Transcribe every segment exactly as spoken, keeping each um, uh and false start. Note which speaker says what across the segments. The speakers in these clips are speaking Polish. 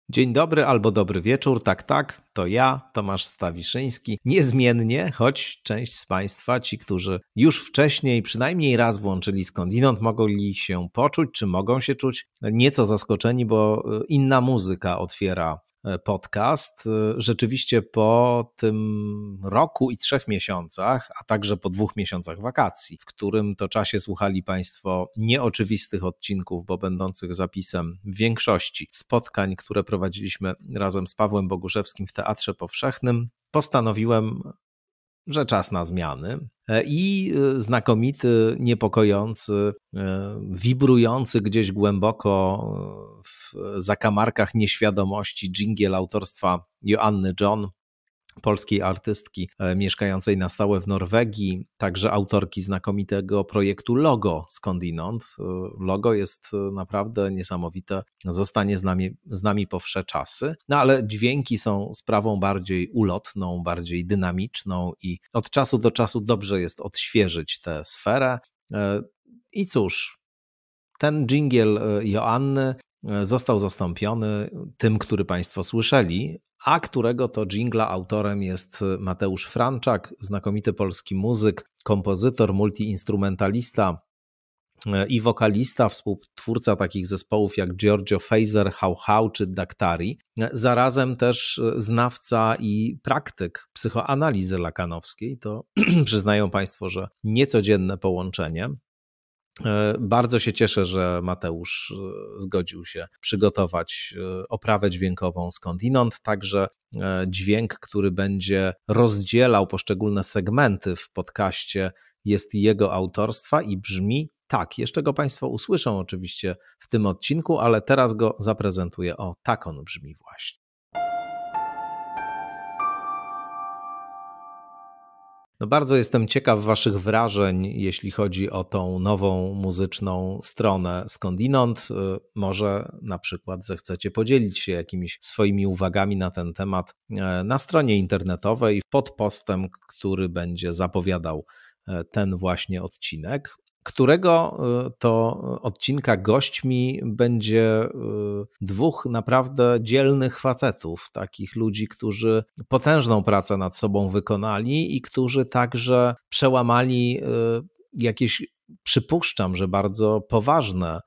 Speaker 1: Dzień dobry albo dobry wieczór, tak, tak, to ja, Tomasz Stawiszyński. Niezmiennie, choć część z Państwa, ci, którzy już wcześniej przynajmniej raz włączyli Skądinąd, mogli się poczuć, czy mogą się czuć nieco zaskoczeni, bo inna muzyka otwiera podcast. Rzeczywiście po tym roku i trzech miesiącach, a także po dwóch miesiącach wakacji, w którym to czasie słuchali Państwo nieoczywistych odcinków, bo będących zapisem w większości spotkań, które prowadziliśmy razem z Pawłem Boguszewskim w Teatrze Powszechnym, postanowiłem, że czas na zmiany i znakomity, niepokojący, wibrujący gdzieś głęboko w zakamarkach nieświadomości dżingiel autorstwa Joanny John, polskiej artystki mieszkającej na stałe w Norwegii, także autorki znakomitego projektu Logo Skądinąd. Logo jest naprawdę niesamowite, zostanie z nami, z nami po wsze czasy, no ale dźwięki są sprawą bardziej ulotną, bardziej dynamiczną i od czasu do czasu dobrze jest odświeżyć tę sferę. I cóż, ten dżingiel Joanny został zastąpiony tym, który Państwo słyszeli, a którego to dżingla autorem jest Mateusz Franczak, znakomity polski muzyk, kompozytor, multiinstrumentalista i wokalista, współtwórca takich zespołów jak Giorgio Fazer, Hał Hał czy Daktari, zarazem też znawca i praktyk psychoanalizy lakanowskiej. To przyznają Państwo, że niecodzienne połączenie. Bardzo się cieszę, że Mateusz zgodził się przygotować oprawę dźwiękową Skądinąd, także dźwięk, który będzie rozdzielał poszczególne segmenty w podcaście, jest jego autorstwa i brzmi tak. Jeszcze go Państwo usłyszą oczywiście w tym odcinku, ale teraz go zaprezentuję. O, tak on brzmi właśnie. No bardzo jestem ciekaw Waszych wrażeń, jeśli chodzi o tą nową muzyczną stronę Skądinąd. Może na przykład zechcecie podzielić się jakimiś swoimi uwagami na ten temat na stronie internetowej pod postem, który będzie zapowiadał ten właśnie odcinek, którego to odcinka gośćmi będzie dwóch naprawdę dzielnych facetów, takich ludzi, którzy potężną pracę nad sobą wykonali i którzy także przełamali jakieś, przypuszczam, że bardzo poważne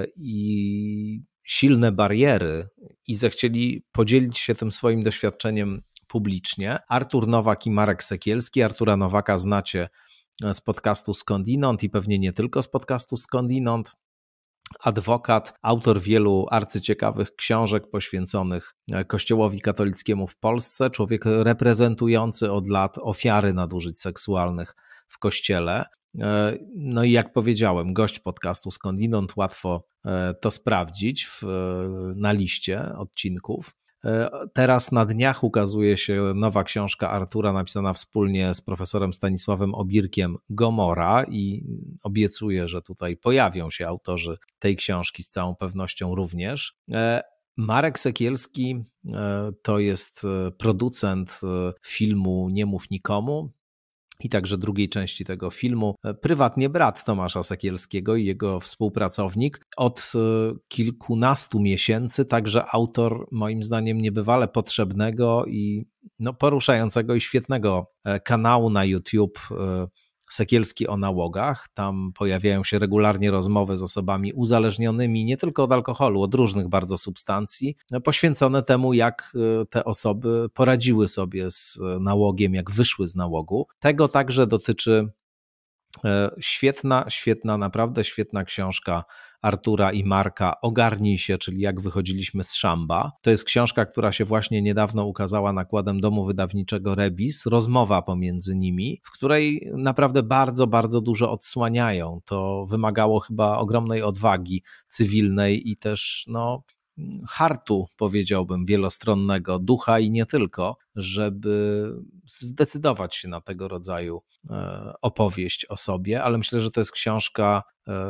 Speaker 1: i silne bariery i zechcieli podzielić się tym swoim doświadczeniem publicznie. Artur Nowak i Marek Sekielski. Artura Nowaka znacie z podcastu Skądinąd i pewnie nie tylko z podcastu Skądinąd. Adwokat, autor wielu arcyciekawych książek poświęconych Kościołowi katolickiemu w Polsce, człowiek reprezentujący od lat ofiary nadużyć seksualnych w Kościele. No i jak powiedziałem, gość podcastu Skądinąd, łatwo to sprawdzić w, na liście odcinków. Teraz na dniach ukazuje się nowa książka Artura napisana wspólnie z profesorem Stanisławem Obirkiem, Gomora, i obiecuję, że tutaj pojawią się autorzy tej książki z całą pewnością również. Marek Sekielski to jest producent filmu Nie mów nikomu i także drugiej części tego filmu, prywatnie brat Tomasza Sekielskiego i jego współpracownik. Od kilkunastu miesięcy także autor, moim zdaniem, niebywale potrzebnego i no, poruszającego i świetnego kanału na YouTube Sekielski o nałogach. Tam pojawiają się regularnie rozmowy z osobami uzależnionymi nie tylko od alkoholu, od różnych bardzo substancji, poświęcone temu, jak te osoby poradziły sobie z nałogiem, jak wyszły z nałogu. Tego także dotyczy świetna, świetna, naprawdę świetna książka Artura i Marka Ogarnij się, czyli jak wychodziliśmy z szamba. To jest książka, która się właśnie niedawno ukazała nakładem domu wydawniczego Rebis, rozmowa pomiędzy nimi, w której naprawdę bardzo, bardzo dużo odsłaniają. To wymagało chyba ogromnej odwagi cywilnej i też no hartu, powiedziałbym, wielostronnego, ducha i nie tylko, żeby zdecydować się na tego rodzaju opowieść o sobie, ale myślę, że to jest książka,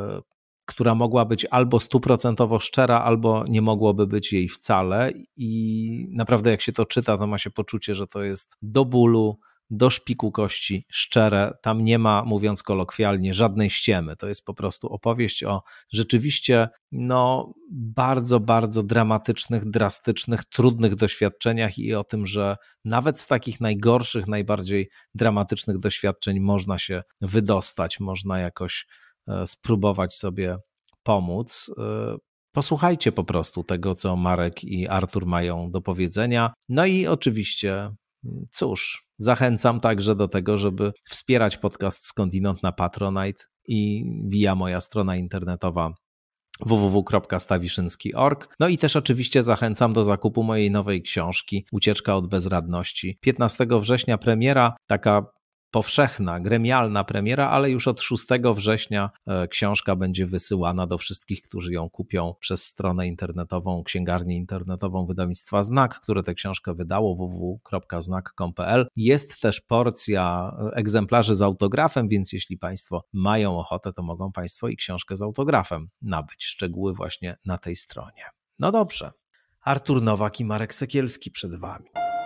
Speaker 1: która mogła być albo stuprocentowo szczera, albo nie mogłoby być jej wcale i naprawdę jak się to czyta, to ma się poczucie, że to jest do bólu do szpiku kości szczere. Tam nie ma, mówiąc kolokwialnie, żadnej ściemy. To jest po prostu opowieść o rzeczywiście no, bardzo, bardzo dramatycznych, drastycznych, trudnych doświadczeniach i o tym, że nawet z takich najgorszych, najbardziej dramatycznych doświadczeń można się wydostać, można jakoś spróbować sobie pomóc. Posłuchajcie po prostu tego, co Marek i Artur mają do powiedzenia. No i oczywiście, cóż, zachęcam także do tego, żeby wspierać podcast Skądinąd na Patronite i via moja strona internetowa w w w kropka stawiszynski kropka org. No i też oczywiście zachęcam do zakupu mojej nowej książki Ucieczka od bezradności. piętnastego września premiera, taka powszechna, gremialna premiera, ale już od szóstego września książka będzie wysyłana do wszystkich, którzy ją kupią przez stronę internetową, księgarnię internetową wydawnictwa Znak, które tę książkę wydało, w w w kropka znak kropka com kropka p l. Jest też porcja egzemplarzy z autografem, więc jeśli Państwo mają ochotę, to mogą Państwo i książkę z autografem nabyć. Szczegóły właśnie na tej stronie. No dobrze. Artur Nowak i Marek Sekielski przed Wami.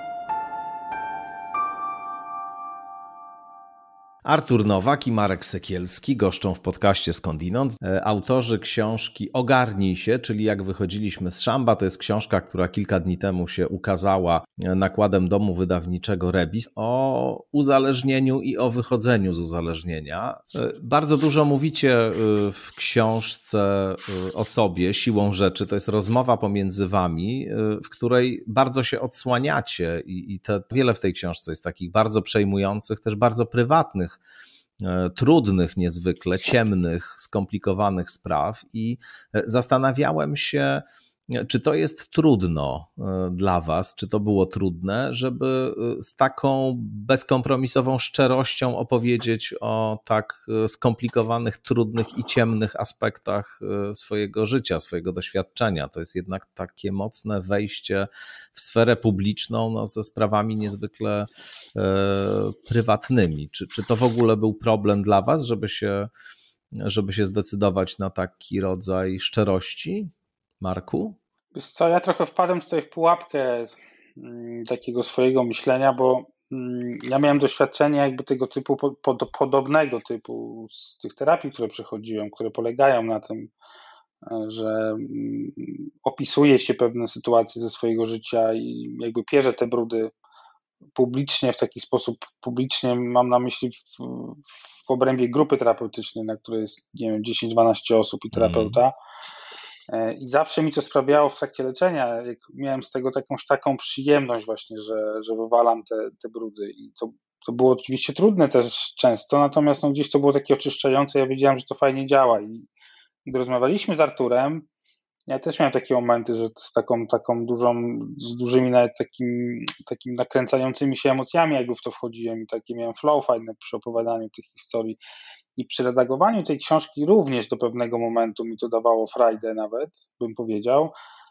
Speaker 1: Artur Nowak i Marek Sekielski goszczą w podcaście Skądinąd. Autorzy książki Ogarnij się, czyli Jak wychodziliśmy z szamba. To jest książka, która kilka dni temu się ukazała nakładem domu wydawniczego Rebis, o uzależnieniu i o wychodzeniu z uzależnienia. Bardzo dużo mówicie w książce o sobie, siłą rzeczy. To jest rozmowa pomiędzy wami, w której bardzo się odsłaniacie i, i te, wiele w tej książce jest takich bardzo przejmujących, też bardzo prywatnych, trudnych niezwykle, ciemnych, skomplikowanych spraw i zastanawiałem się, czy to jest trudno dla was, czy to było trudne, żeby z taką bezkompromisową szczerością opowiedzieć o tak skomplikowanych, trudnych i ciemnych aspektach swojego życia, swojego doświadczenia. To jest jednak takie mocne wejście w sferę publiczną, no, ze sprawami niezwykle e, prywatnymi. Czy, czy to w ogóle był problem dla was, żeby się, żeby się zdecydować na taki rodzaj szczerości? Marku?
Speaker 2: Wiesz co, ja trochę wpadłem tutaj w pułapkę mm, takiego swojego myślenia, bo mm, ja miałem doświadczenie jakby tego typu, po, pod, podobnego typu z tych terapii, które przechodziłem, które polegają na tym, że mm, opisuje się pewne sytuacje ze swojego życia i jakby pierze te brudy publicznie, w taki sposób publicznie, mam na myśli w, w obrębie grupy terapeutycznej, na której jest, nie wiem, dziesięć dwanaście osób i terapeuta. Mm. I zawsze mi to sprawiało w trakcie leczenia, jak miałem z tego jakąś taką przyjemność właśnie, że, że wywalam te, te brudy i to, to było oczywiście trudne też często, natomiast no gdzieś to było takie oczyszczające, ja wiedziałem, że to fajnie działa i gdy rozmawialiśmy z Arturem, ja też miałem takie momenty, że z taką, taką dużą, z dużymi nawet takim, takim nakręcającymi się emocjami jakby w to wchodziłem i takie miałem flow fajne przy opowiadaniu tych historii. I przy redagowaniu tej książki również do pewnego momentu mi to dawało frajdę nawet, bym powiedział,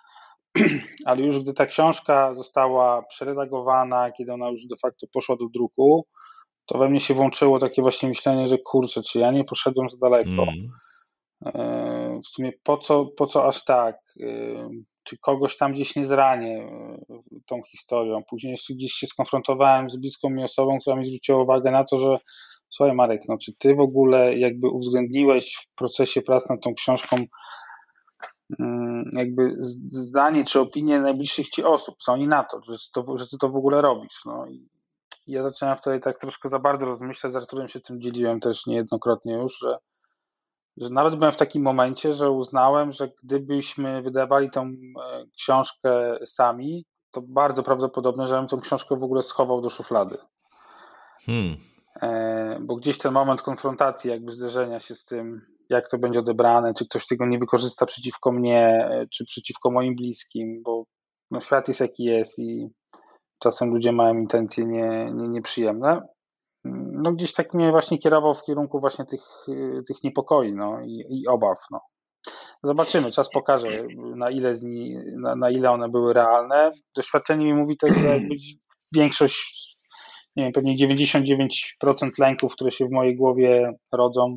Speaker 2: ale już gdy ta książka została przeredagowana, kiedy ona już de facto poszła do druku, to we mnie się włączyło takie właśnie myślenie, że kurczę, czy ja nie poszedłem za daleko. Mm. W sumie po co, po co aż tak? Czy kogoś tam gdzieś nie zranię tą historią? Później jeszcze gdzieś się skonfrontowałem z bliską mi osobą, która mi zwróciła uwagę na to, że słuchaj Marek, no czy ty w ogóle jakby uwzględniłeś w procesie prac nad tą książką jakby zdanie czy opinię najbliższych ci osób, co oni na to, że, to, że ty to w ogóle robisz. No i ja zacząłem wtedy tak troszkę za bardzo rozmyślać, z Arturem się tym dzieliłem też niejednokrotnie już, że, że nawet byłem w takim momencie, że uznałem, że gdybyśmy wydawali tą książkę sami, to bardzo prawdopodobne, że bym tą książkę w ogóle schował do szuflady. Hmm. Bo gdzieś ten moment konfrontacji, jakby zderzenia się z tym, jak to będzie odebrane, czy ktoś tego nie wykorzysta przeciwko mnie, czy przeciwko moim bliskim, bo no, świat jest jaki jest i czasem ludzie mają intencje nie, nie, nieprzyjemne. No gdzieś tak mnie właśnie kierował w kierunku właśnie tych, tych niepokoi no, i, i obaw. No. Zobaczymy, czas pokaże, na ile, z ni, na, na ile one były realne. Doświadczenie mi mówi też, że jakby większość, nie wiem, pewnie dziewięćdziesiąt dziewięć procent lęków, które się w mojej głowie rodzą,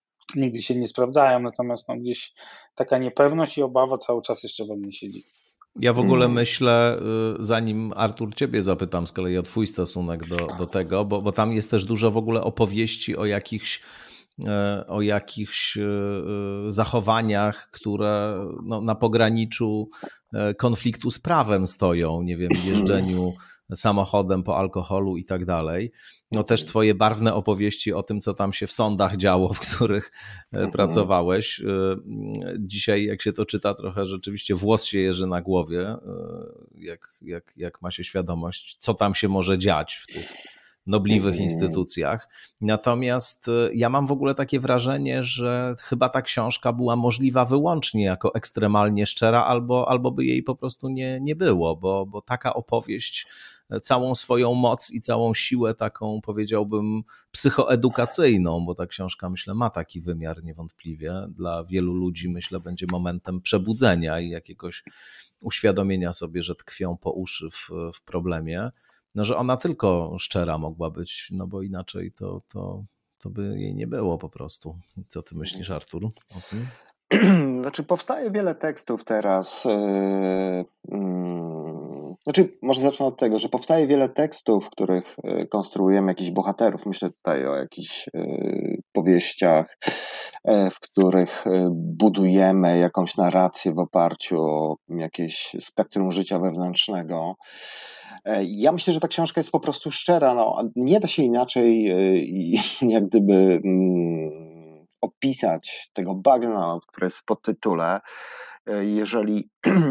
Speaker 2: nigdy się nie sprawdzają, natomiast no, gdzieś taka niepewność i obawa cały czas jeszcze we mnie siedzi.
Speaker 1: Ja w ogóle myślę, zanim Artur ciebie zapytam z kolei o twój stosunek do, do tego, bo, bo tam jest też dużo w ogóle opowieści o jakichś o jakichś zachowaniach, które no, na pograniczu konfliktu z prawem stoją, nie wiem, jeżdżeniu samochodem po alkoholu i tak dalej. No też twoje barwne opowieści o tym, co tam się w sądach działo, w których pracowałeś. Dzisiaj jak się to czyta, trochę rzeczywiście włos się jeży na głowie, jak, jak, jak ma się świadomość, co tam się może dziać w tych nobliwych instytucjach. Natomiast ja mam w ogóle takie wrażenie, że chyba ta książka była możliwa wyłącznie jako ekstremalnie szczera, albo, albo by jej po prostu nie, nie było, bo, bo taka opowieść całą swoją moc i całą siłę taką, powiedziałbym, psychoedukacyjną, bo ta książka, myślę, ma taki wymiar niewątpliwie. Dla wielu ludzi, myślę, będzie momentem przebudzenia i jakiegoś uświadomienia sobie, że tkwią po uszy w, w problemie. No, że ona tylko szczera mogła być, no bo inaczej to, to, to by jej nie było po prostu. Co ty myślisz, Artur, o tym?
Speaker 3: Znaczy, powstaje wiele tekstów teraz. Yy, yy, znaczy, może zacznę od tego, że powstaje wiele tekstów, w których konstruujemy jakichś bohaterów. Myślę tutaj o jakichś yy, powieściach, yy, w których budujemy jakąś narrację w oparciu o jakieś spektrum życia wewnętrznego. Ja myślę, że ta książka jest po prostu szczera. No, nie da się inaczej yy, jak gdyby yy, opisać tego bagna, które jest w podtytule, jeżeli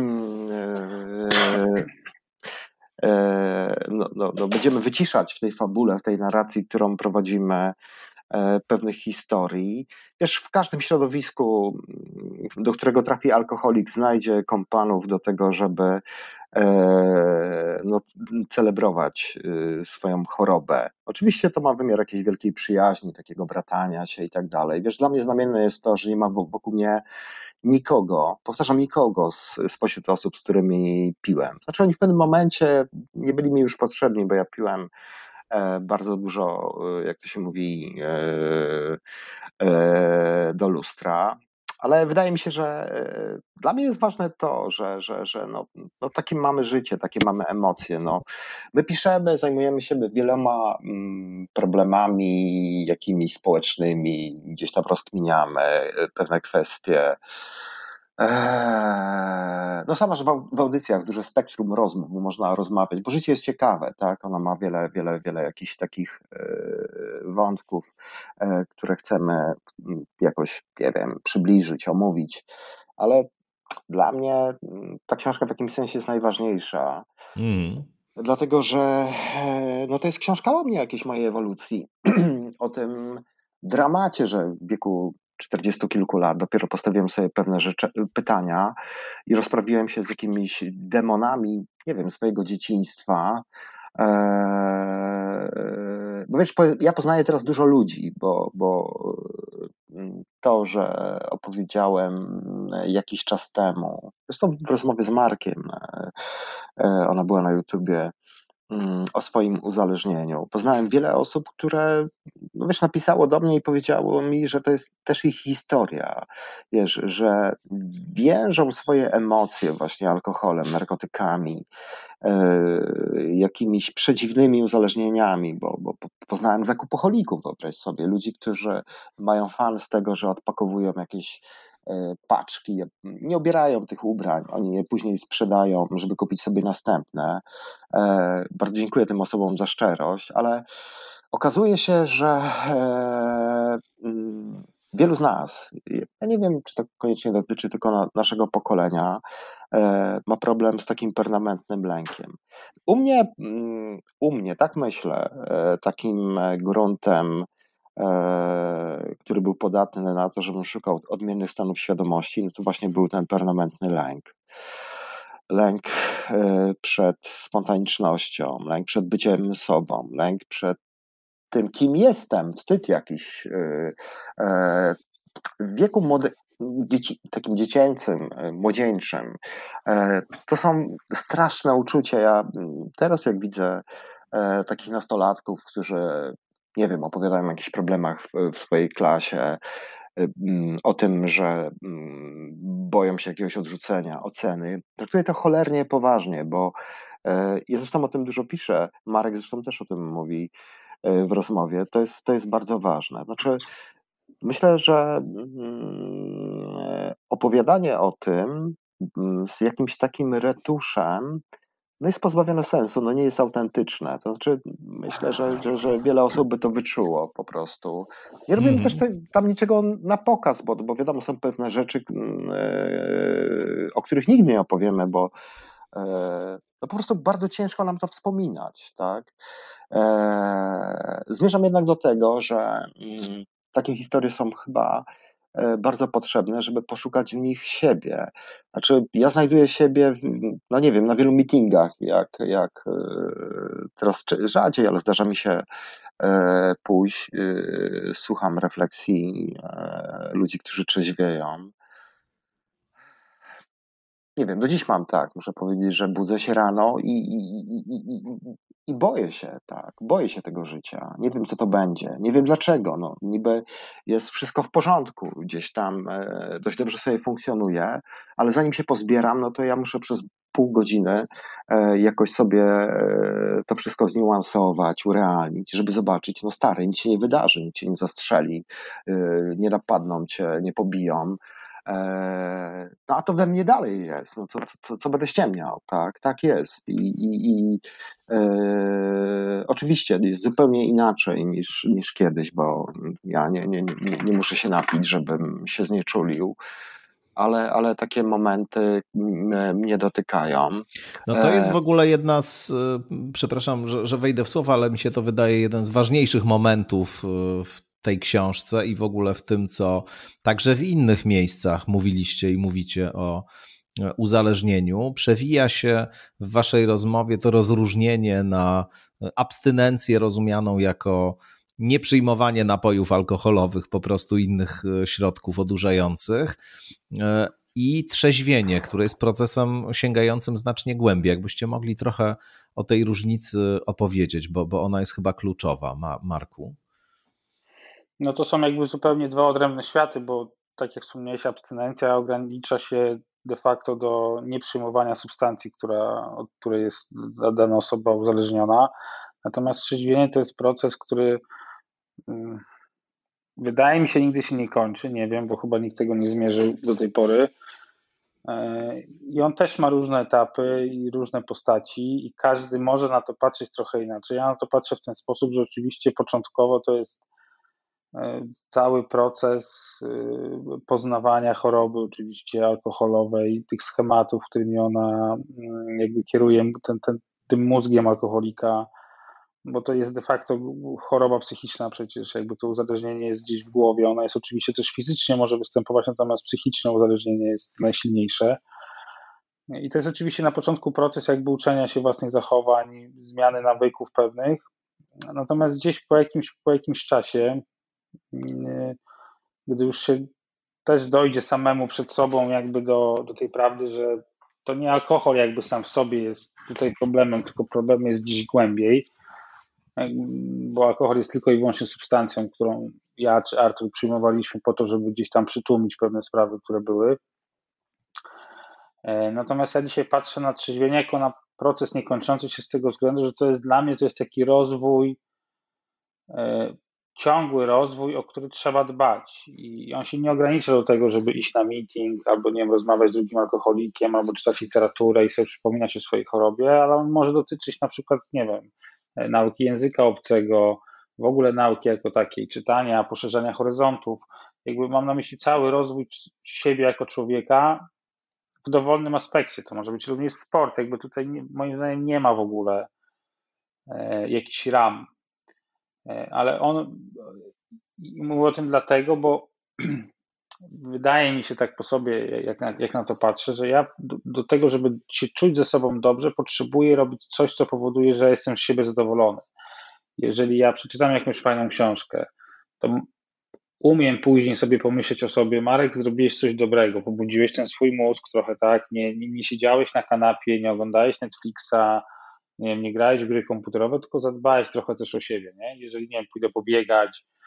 Speaker 3: no, no, no będziemy wyciszać w tej fabule, w tej narracji, którą prowadzimy, pewnych historii. Wiesz, w każdym środowisku, do którego trafi alkoholik, znajdzie kompanów do tego, żeby no, celebrować swoją chorobę. Oczywiście to ma wymiar jakiejś wielkiej przyjaźni, takiego bratania się i tak dalej. Wiesz, dla mnie znamienne jest to, że nie ma wokół mnie nikogo, powtarzam, nikogo z, spośród osób, z którymi piłem. Znaczy oni w pewnym momencie nie byli mi już potrzebni, bo ja piłem bardzo dużo, jak to się mówi, do lustra. Ale wydaje mi się, że dla mnie jest ważne to, że, że, że no, no takie mamy życie, takie mamy emocje. No. My piszemy, zajmujemy się wieloma problemami jakimiś społecznymi, gdzieś tam rozkminiamy pewne kwestie. No sama, że w audycjach duże spektrum rozmów, bo można rozmawiać, bo życie jest ciekawe, tak? Ona ma wiele, wiele, wiele jakichś takich wątków, które chcemy jakoś, nie wiem, przybliżyć, omówić, ale dla mnie ta książka w jakimś sensie jest najważniejsza, mm. dlatego że no to jest książka o mnie, jakiejś mojej ewolucji, o tym dramacie, że w wieku czterdziestu kilku lat dopiero postawiłem sobie pewne rzeczy, pytania i rozprawiłem się z jakimiś demonami, nie wiem, swojego dzieciństwa. Eee, bo wiesz, ja poznaję teraz dużo ludzi, bo, bo to, że opowiedziałem jakiś czas temu, zresztą w rozmowie z Markiem, ona była na YouTubie, o swoim uzależnieniu. Poznałem wiele osób, które, no wiesz, napisało do mnie i powiedziało mi, że to jest też ich historia, wiesz, że wiążą swoje emocje właśnie alkoholem, narkotykami, yy, jakimiś przedziwnymi uzależnieniami, bo, bo poznałem zakupoholików, wyobraź sobie, ludzi, którzy mają fan z tego, że odpakowują jakieś paczki, nie obierają tych ubrań, oni je później sprzedają, żeby kupić sobie następne. Bardzo dziękuję tym osobom za szczerość, ale okazuje się, że wielu z nas, ja nie wiem, czy to koniecznie dotyczy tylko naszego pokolenia, ma problem z takim permanentnym lękiem. U mnie, u mnie, tak myślę, takim gruntem, który był podatny na to, żebym szukał odmiennych stanów świadomości, no to właśnie był ten permanentny lęk. Lęk przed spontanicznością, lęk przed byciem sobą, lęk przed tym, kim jestem, wstyd jakiś. W wieku młode, dzieci, takim dziecięcym, młodzieńczym, to są straszne uczucia. Ja teraz jak widzę takich nastolatków, którzy, nie wiem, opowiadają o jakichś problemach w, w swojej klasie, o tym, że boją się jakiegoś odrzucenia, oceny. Traktuję to cholernie poważnie, bo ja zresztą o tym dużo piszę, Marek zresztą też o tym mówi w rozmowie. To jest, to jest bardzo ważne. Znaczy, myślę, że opowiadanie o tym z jakimś takim retuszem no jest pozbawione sensu, no nie jest autentyczne. To znaczy, myślę, że, że, że wiele osób by to wyczuło po prostu. Nie robimy
Speaker 1: Mhm.
Speaker 3: też te, tam niczego na pokaz, bo, bo wiadomo, są pewne rzeczy, o których nigdy nie opowiemy, bo no po prostu bardzo ciężko nam to wspominać, tak? Zmierzam jednak do tego, że takie historie są chyba bardzo potrzebne, żeby poszukać w nich siebie. Znaczy, ja znajduję siebie, no nie wiem, na wielu meetingach, jak, jak teraz rzadziej, ale zdarza mi się pójść, słucham refleksji ludzi, którzy trzeźwieją. Nie wiem, do dziś mam tak, muszę powiedzieć, że budzę się rano i, i, i, i, i boję się, tak, boję się tego życia. Nie wiem, co to będzie, nie wiem dlaczego, no niby jest wszystko w porządku, gdzieś tam e, dość dobrze sobie funkcjonuje, ale zanim się pozbieram, no to ja muszę przez pół godziny e, jakoś sobie e, to wszystko zniuansować, urealnić, żeby zobaczyć, no stary, nic się nie wydarzy, nic cię nie zastrzeli, e, nie napadną cię, nie pobiją. No a to we mnie dalej jest, no co, co, co będę ściemniał, tak, tak jest i, i, i e, oczywiście jest zupełnie inaczej niż, niż kiedyś, bo ja nie, nie, nie, nie muszę się napić, żebym się znieczulił, ale, ale takie momenty mnie dotykają.
Speaker 1: No to jest w ogóle jedna z, przepraszam, że, że wejdę w słowa, ale mi się to wydaje jeden z ważniejszych momentów w tej książce i w ogóle w tym, co także w innych miejscach mówiliście i mówicie o uzależnieniu. Przewija się w waszej rozmowie to rozróżnienie na abstynencję rozumianą jako nieprzyjmowanie napojów alkoholowych, po prostu innych środków odurzających, i trzeźwienie, które jest procesem sięgającym znacznie głębiej. Jakbyście mogli trochę o tej różnicy opowiedzieć, bo, bo ona jest chyba kluczowa, Ma, Marku.
Speaker 2: No to są jakby zupełnie dwa odrębne światy, bo tak jak wspomniałeś, abstynencja ogranicza się de facto do nieprzyjmowania substancji, która, od której jest dana osoba uzależniona. Natomiast trzeźwienie to jest proces, który um, wydaje mi się nigdy się nie kończy, nie wiem, bo chyba nikt tego nie zmierzył do tej pory. I on też ma różne etapy i różne postaci i każdy może na to patrzeć trochę inaczej. Ja na to patrzę w ten sposób, że oczywiście początkowo to jest cały proces poznawania choroby oczywiście alkoholowej, tych schematów, którymi ona jakby kieruje ten, ten, tym mózgiem alkoholika, bo to jest de facto choroba psychiczna przecież, jakby to uzależnienie jest gdzieś w głowie, ona jest oczywiście też fizycznie może występować, natomiast psychiczne uzależnienie jest najsilniejsze. I to jest oczywiście na początku proces jakby uczenia się własnych zachowań, zmiany nawyków pewnych, natomiast gdzieś po jakimś, po jakimś czasie, gdy już się też dojdzie samemu przed sobą jakby do, do tej prawdy, że to nie alkohol jakby sam w sobie jest tutaj problemem, tylko problem jest gdzieś głębiej, bo alkohol jest tylko i wyłącznie substancją, którą ja czy Artur przyjmowaliśmy po to, żeby gdzieś tam przytłumić pewne sprawy, które były. Natomiast ja dzisiaj patrzę na trzeźwienie jako na proces niekończący się z tego względu, że to jest dla mnie to jest taki rozwój, ciągły rozwój, o który trzeba dbać i on się nie ogranicza do tego, żeby iść na meeting albo nie wiem, rozmawiać z drugim alkoholikiem albo czytać literaturę i sobie przypominać o swojej chorobie, ale on może dotyczyć na przykład, nie wiem, nauki języka obcego, w ogóle nauki jako takiej, czytania, poszerzania horyzontów. Jakby mam na myśli cały rozwój siebie jako człowieka w dowolnym aspekcie. To może być również sport, jakby tutaj nie, moim zdaniem nie ma w ogóle e, jakichś ram. E, ale on, i mówię o tym dlatego, bo wydaje mi się tak po sobie, jak na, jak na to patrzę, że ja do, do tego, żeby się czuć ze sobą dobrze, potrzebuję robić coś, co powoduje, że jestem z siebie zadowolony. Jeżeli ja przeczytam jakąś fajną książkę, to umiem później sobie pomyśleć o sobie, Marek, zrobiłeś coś dobrego, pobudziłeś ten swój mózg trochę, tak, nie, nie, nie siedziałeś na kanapie, nie oglądałeś Netflixa, nie wiem, nie grałeś w gry komputerowe, tylko zadbałeś trochę też o siebie, nie? Jeżeli, nie wiem, pójdę pobiegać,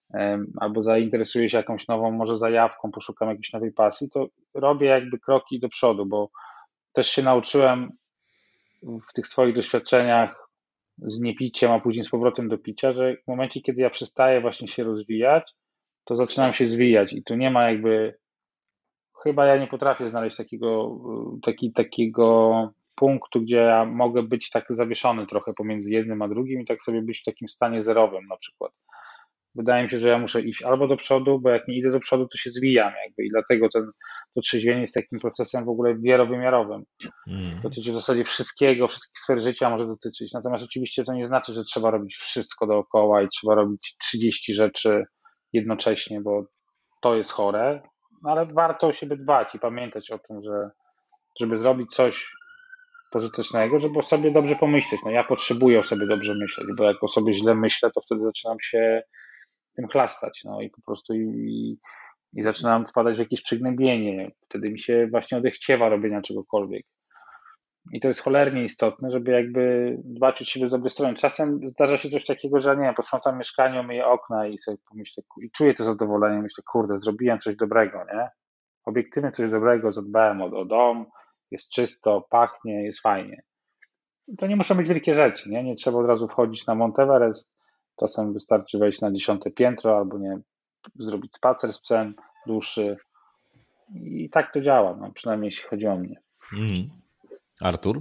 Speaker 2: albo zainteresuję się jakąś nową może zajawką, poszukam jakiejś nowej pasji, to robię jakby kroki do przodu, bo też się nauczyłem w tych swoich doświadczeniach z niepiciem, a później z powrotem do picia, że w momencie, kiedy ja przestaję właśnie się rozwijać, to zaczynam się zwijać i tu nie ma jakby, chyba ja nie potrafię znaleźć takiego, taki, takiego punktu, gdzie ja mogę być tak zawieszony trochę pomiędzy jednym a drugim i tak sobie być w takim stanie zerowym na przykład. Wydaje mi się, że ja muszę iść albo do przodu, bo jak nie idę do przodu, to się zwijam jakby i dlatego ten, to trzeźwienie jest takim procesem w ogóle wielowymiarowym.
Speaker 1: Mm.
Speaker 2: Dotyczy w zasadzie wszystkiego, wszystkich sfer życia może dotyczyć. Natomiast oczywiście to nie znaczy, że trzeba robić wszystko dookoła i trzeba robić trzydzieści rzeczy jednocześnie, bo to jest chore, ale warto o siebie dbać i pamiętać o tym, że żeby zrobić coś pożytecznego, żeby o sobie dobrze pomyśleć. No ja potrzebuję o sobie dobrze myśleć, bo jak o sobie źle myślę, to wtedy zaczynam się tym chlastać, no i po prostu i, i zaczynam wpadać w jakieś przygnębienie. Wtedy mi się właśnie odechciewa robienia czegokolwiek. I to jest cholernie istotne, żeby jakby dbać o siebie z dobrej strony. Czasem zdarza się coś takiego, że nie wiem, posprzątam mieszkanie, myję okna i sobie pomyślę, i czuję to zadowolenie, myślę, kurde, zrobiłem coś dobrego, nie? Obiektywnie coś dobrego, zadbałem o, o dom, jest czysto, pachnie, jest fajnie. I to nie muszą być wielkie rzeczy, nie? Nie trzeba od razu wchodzić na Mount Everest, czasem wystarczy wejść na dziesiąte piętro albo nie, zrobić spacer z psem dłuższy i tak to działa, no, przynajmniej jeśli chodzi o mnie.
Speaker 1: Mm. Artur?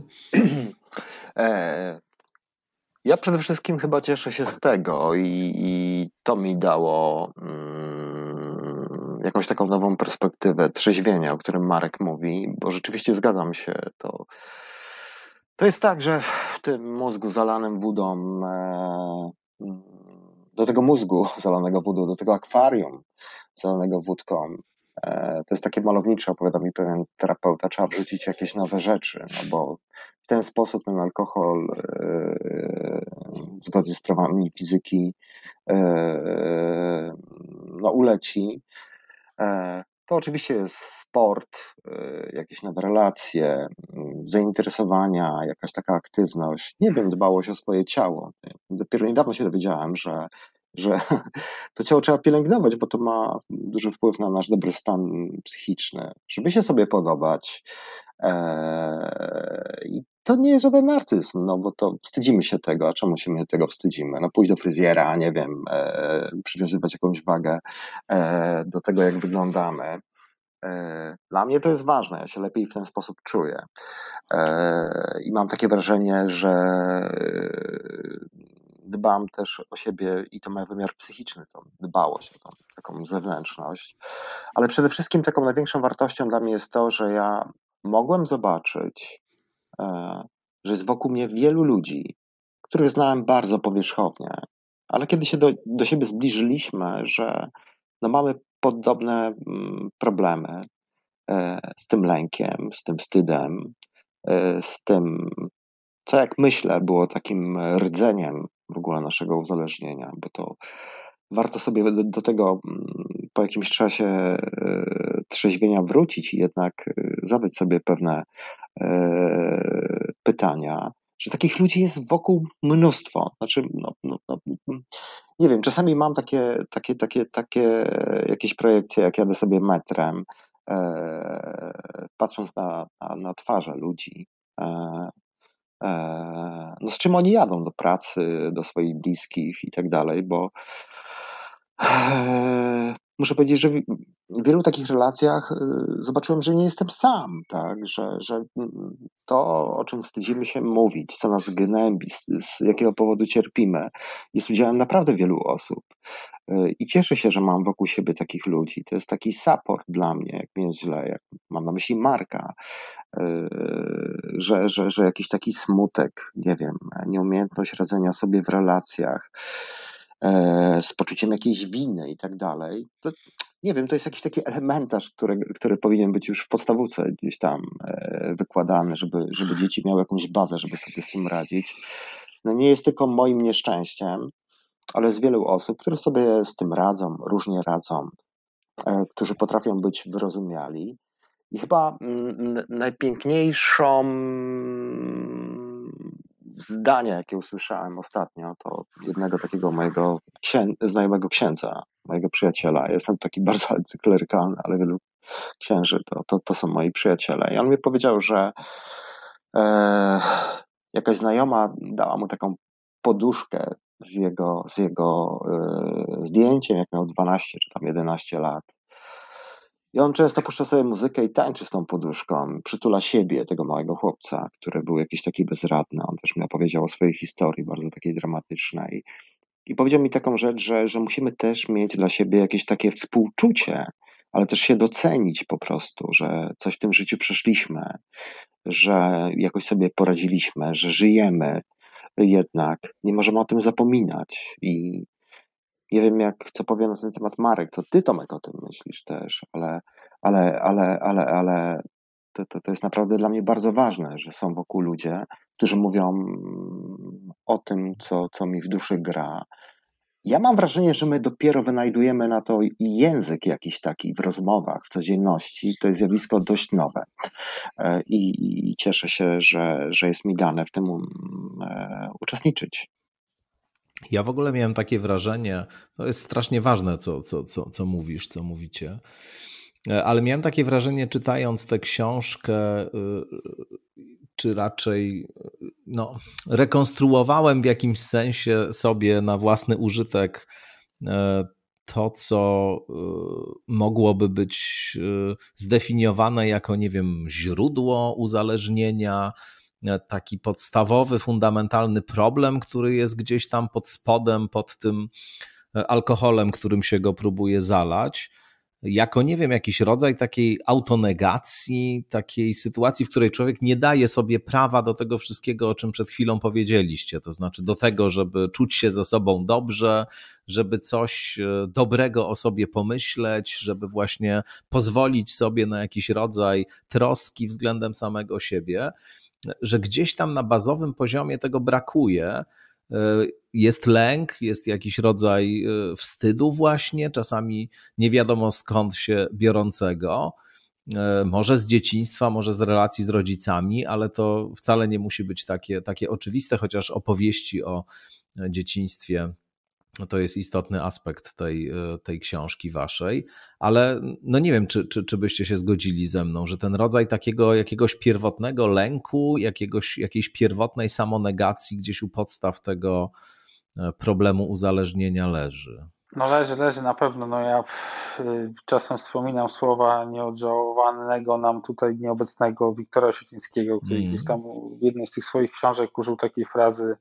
Speaker 3: E, ja przede wszystkim chyba cieszę się z tego i, i to mi dało mm, jakąś taką nową perspektywę trzeźwienia, o którym Marek mówi, bo rzeczywiście zgadzam się, to to jest tak, że w tym mózgu zalanym wodą, e, do tego mózgu zalanego wodą, do tego akwarium zalanego wódką, e, to jest takie malownicze, opowiada mi pewien terapeuta, trzeba wrzucić jakieś nowe rzeczy, no bo w ten sposób ten alkohol e, zgodnie z prawami fizyki e, no, uleci. E, To oczywiście jest sport, y, jakieś nowe relacje, y, zainteresowania, jakaś taka aktywność. Nie wiem, dbałość o swoje ciało. Dopiero niedawno się dowiedziałem, że, że to ciało trzeba pielęgnować, bo to ma duży wpływ na nasz dobry stan psychiczny, żeby się sobie podobać. E, I to nie jest żaden narcyzm, no bo to wstydzimy się tego, a czemu się my tego wstydzimy? No pójść do fryzjera, nie wiem, e, przywiązywać jakąś wagę e, do tego, jak wyglądamy. E, dla mnie to jest ważne, ja się lepiej w ten sposób czuję. E, I mam takie wrażenie, że dbam też o siebie i to ma wymiar psychiczny, tą dbałość o tą taką zewnętrzność. Ale przede wszystkim taką największą wartością dla mnie jest to, że ja mogłem zobaczyć, że jest wokół mnie wielu ludzi, których znałem bardzo powierzchownie, ale kiedy się do, do siebie zbliżyliśmy, że no mamy podobne mm, problemy e, z tym lękiem, z tym wstydem, e, z tym, co jak myślę było takim rdzeniem w ogóle naszego uzależnienia, bo to warto sobie do, do tego mm, po jakimś czasie e, trzeźwienia wrócić i jednak e, zadać sobie pewne e, pytania, że takich ludzi jest wokół mnóstwo. Znaczy, no, no, no, nie wiem, czasami mam takie, takie, takie, takie jakieś projekcje, jak jadę sobie metrem, e, patrząc na, na, na twarze ludzi, e, e, no z czym oni jadą do pracy, do swoich bliskich i tak dalej, bo e, muszę powiedzieć, że w wielu takich relacjach zobaczyłem, że nie jestem sam, tak, że, że to, o czym wstydzimy się mówić, co nas gnębi, z, z jakiego powodu cierpimy, jest udziałem naprawdę wielu osób. I cieszę się, że mam wokół siebie takich ludzi. To jest taki support dla mnie, jak mi jest źle, jak mam na myśli Marka, że, że, że jakiś taki smutek, nie wiem, nieumiejętność radzenia sobie w relacjach, z poczuciem jakiejś winy i tak dalej. To, nie wiem, to jest jakiś taki elementarz, który, który powinien być już w podstawówce gdzieś tam wykładany, żeby, żeby dzieci miały jakąś bazę, żeby sobie z tym radzić. No nie jest tylko moim nieszczęściem, ale jest wielu osób, które sobie z tym radzą, różnie radzą, którzy potrafią być wyrozumiali. I chyba najpiękniejszą zdanie, jakie usłyszałem ostatnio, to jednego takiego mojego księ- znajomego księdza, mojego przyjaciela. Ja jestem taki bardzo antyklerykalny, ale wielu księży to, to, to są moi przyjaciele. I on mi powiedział, że e, jakaś znajoma dała mu taką poduszkę z jego, z jego e, zdjęciem, jak miał dwanaście czy tam jedenaście lat. I on często puszcza sobie muzykę i tańczy z tą poduszką. Przytula siebie, tego małego chłopca, który był jakiś taki bezradny. On też mi opowiedział o swojej historii, bardzo takiej dramatycznej. I powiedział mi taką rzecz, że, że musimy też mieć dla siebie jakieś takie współczucie, ale też się docenić po prostu, że coś w tym życiu przeszliśmy, że jakoś sobie poradziliśmy, że żyjemy jednak. Nie możemy o tym zapominać. I nie wiem, jak, co powie na ten temat Marek, co ty, Tomek, o tym myślisz też, ale, ale, ale, ale, ale to, to, to jest naprawdę dla mnie bardzo ważne, że są wokół ludzie, którzy mówią o tym, co, co mi w duszy gra. Ja mam wrażenie, że my dopiero wynajdujemy na to język jakiś taki w rozmowach, w codzienności. To jest zjawisko dość nowe i, i cieszę się, że, że jest mi dane w tym e, uczestniczyć.
Speaker 1: Ja w ogóle miałem takie wrażenie, to jest strasznie ważne, co, co, co, co mówisz, co mówicie, ale miałem takie wrażenie, czytając tę książkę, czy raczej no, rekonstruowałem w jakimś sensie sobie na własny użytek to, co mogłoby być zdefiniowane jako, nie wiem, źródło uzależnienia, taki podstawowy, fundamentalny problem, który jest gdzieś tam pod spodem, pod tym alkoholem, którym się go próbuje zalać, jako, nie wiem, jakiś rodzaj takiej autonegacji, takiej sytuacji, w której człowiek nie daje sobie prawa do tego wszystkiego, o czym przed chwilą powiedzieliście, to znaczy do tego, żeby czuć się ze sobą dobrze, żeby coś dobrego o sobie pomyśleć, żeby właśnie pozwolić sobie na jakiś rodzaj troski względem samego siebie, że gdzieś tam na bazowym poziomie tego brakuje. Jest lęk, jest jakiś rodzaj wstydu właśnie, czasami nie wiadomo skąd się biorącego, może z dzieciństwa, może z relacji z rodzicami, ale to wcale nie musi być takie, takie oczywiste, chociaż opowieści o dzieciństwie to jest istotny aspekt tej, tej książki waszej, ale no nie wiem, czy, czy, czy byście się zgodzili ze mną, że ten rodzaj takiego jakiegoś pierwotnego lęku, jakiegoś, jakiejś pierwotnej samonegacji gdzieś u podstaw tego problemu uzależnienia leży.
Speaker 2: No leży, leży na pewno. No ja czasem wspominam słowa nieodżałowanego nam tutaj nieobecnego Wiktora Osiecińskiego, który mm. gdzieś tam w jednej z tych swoich książek użył takiej frazy,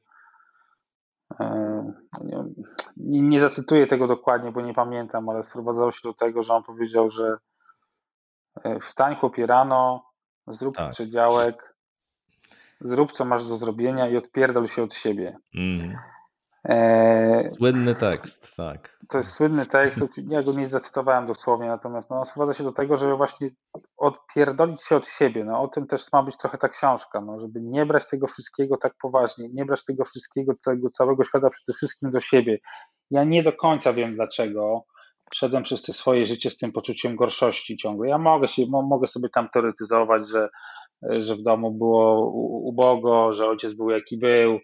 Speaker 2: Nie, nie zacytuję tego dokładnie, bo nie pamiętam, ale sprowadzało się do tego, że on powiedział, że wstań chłopie rano, zrób tak. przedziałek, zrób co masz do zrobienia i odpierdol się od siebie. Mm.
Speaker 1: E... Słynny tekst, tak.
Speaker 2: To jest słynny tekst, ja go nie zacytowałem dosłownie, natomiast no, sprowadza się do tego, żeby właśnie odpierdolić się od siebie. No, o tym też ma być trochę ta książka, no, żeby nie brać tego wszystkiego tak poważnie, nie brać tego wszystkiego, tego całego świata przede wszystkim do siebie. Ja nie do końca wiem dlaczego szedłem przez te swoje życie z tym poczuciem gorszości ciągle. Ja mogę, się, mogę sobie tam teoretyzować, że, że w domu było ubogo, że ojciec był jaki był,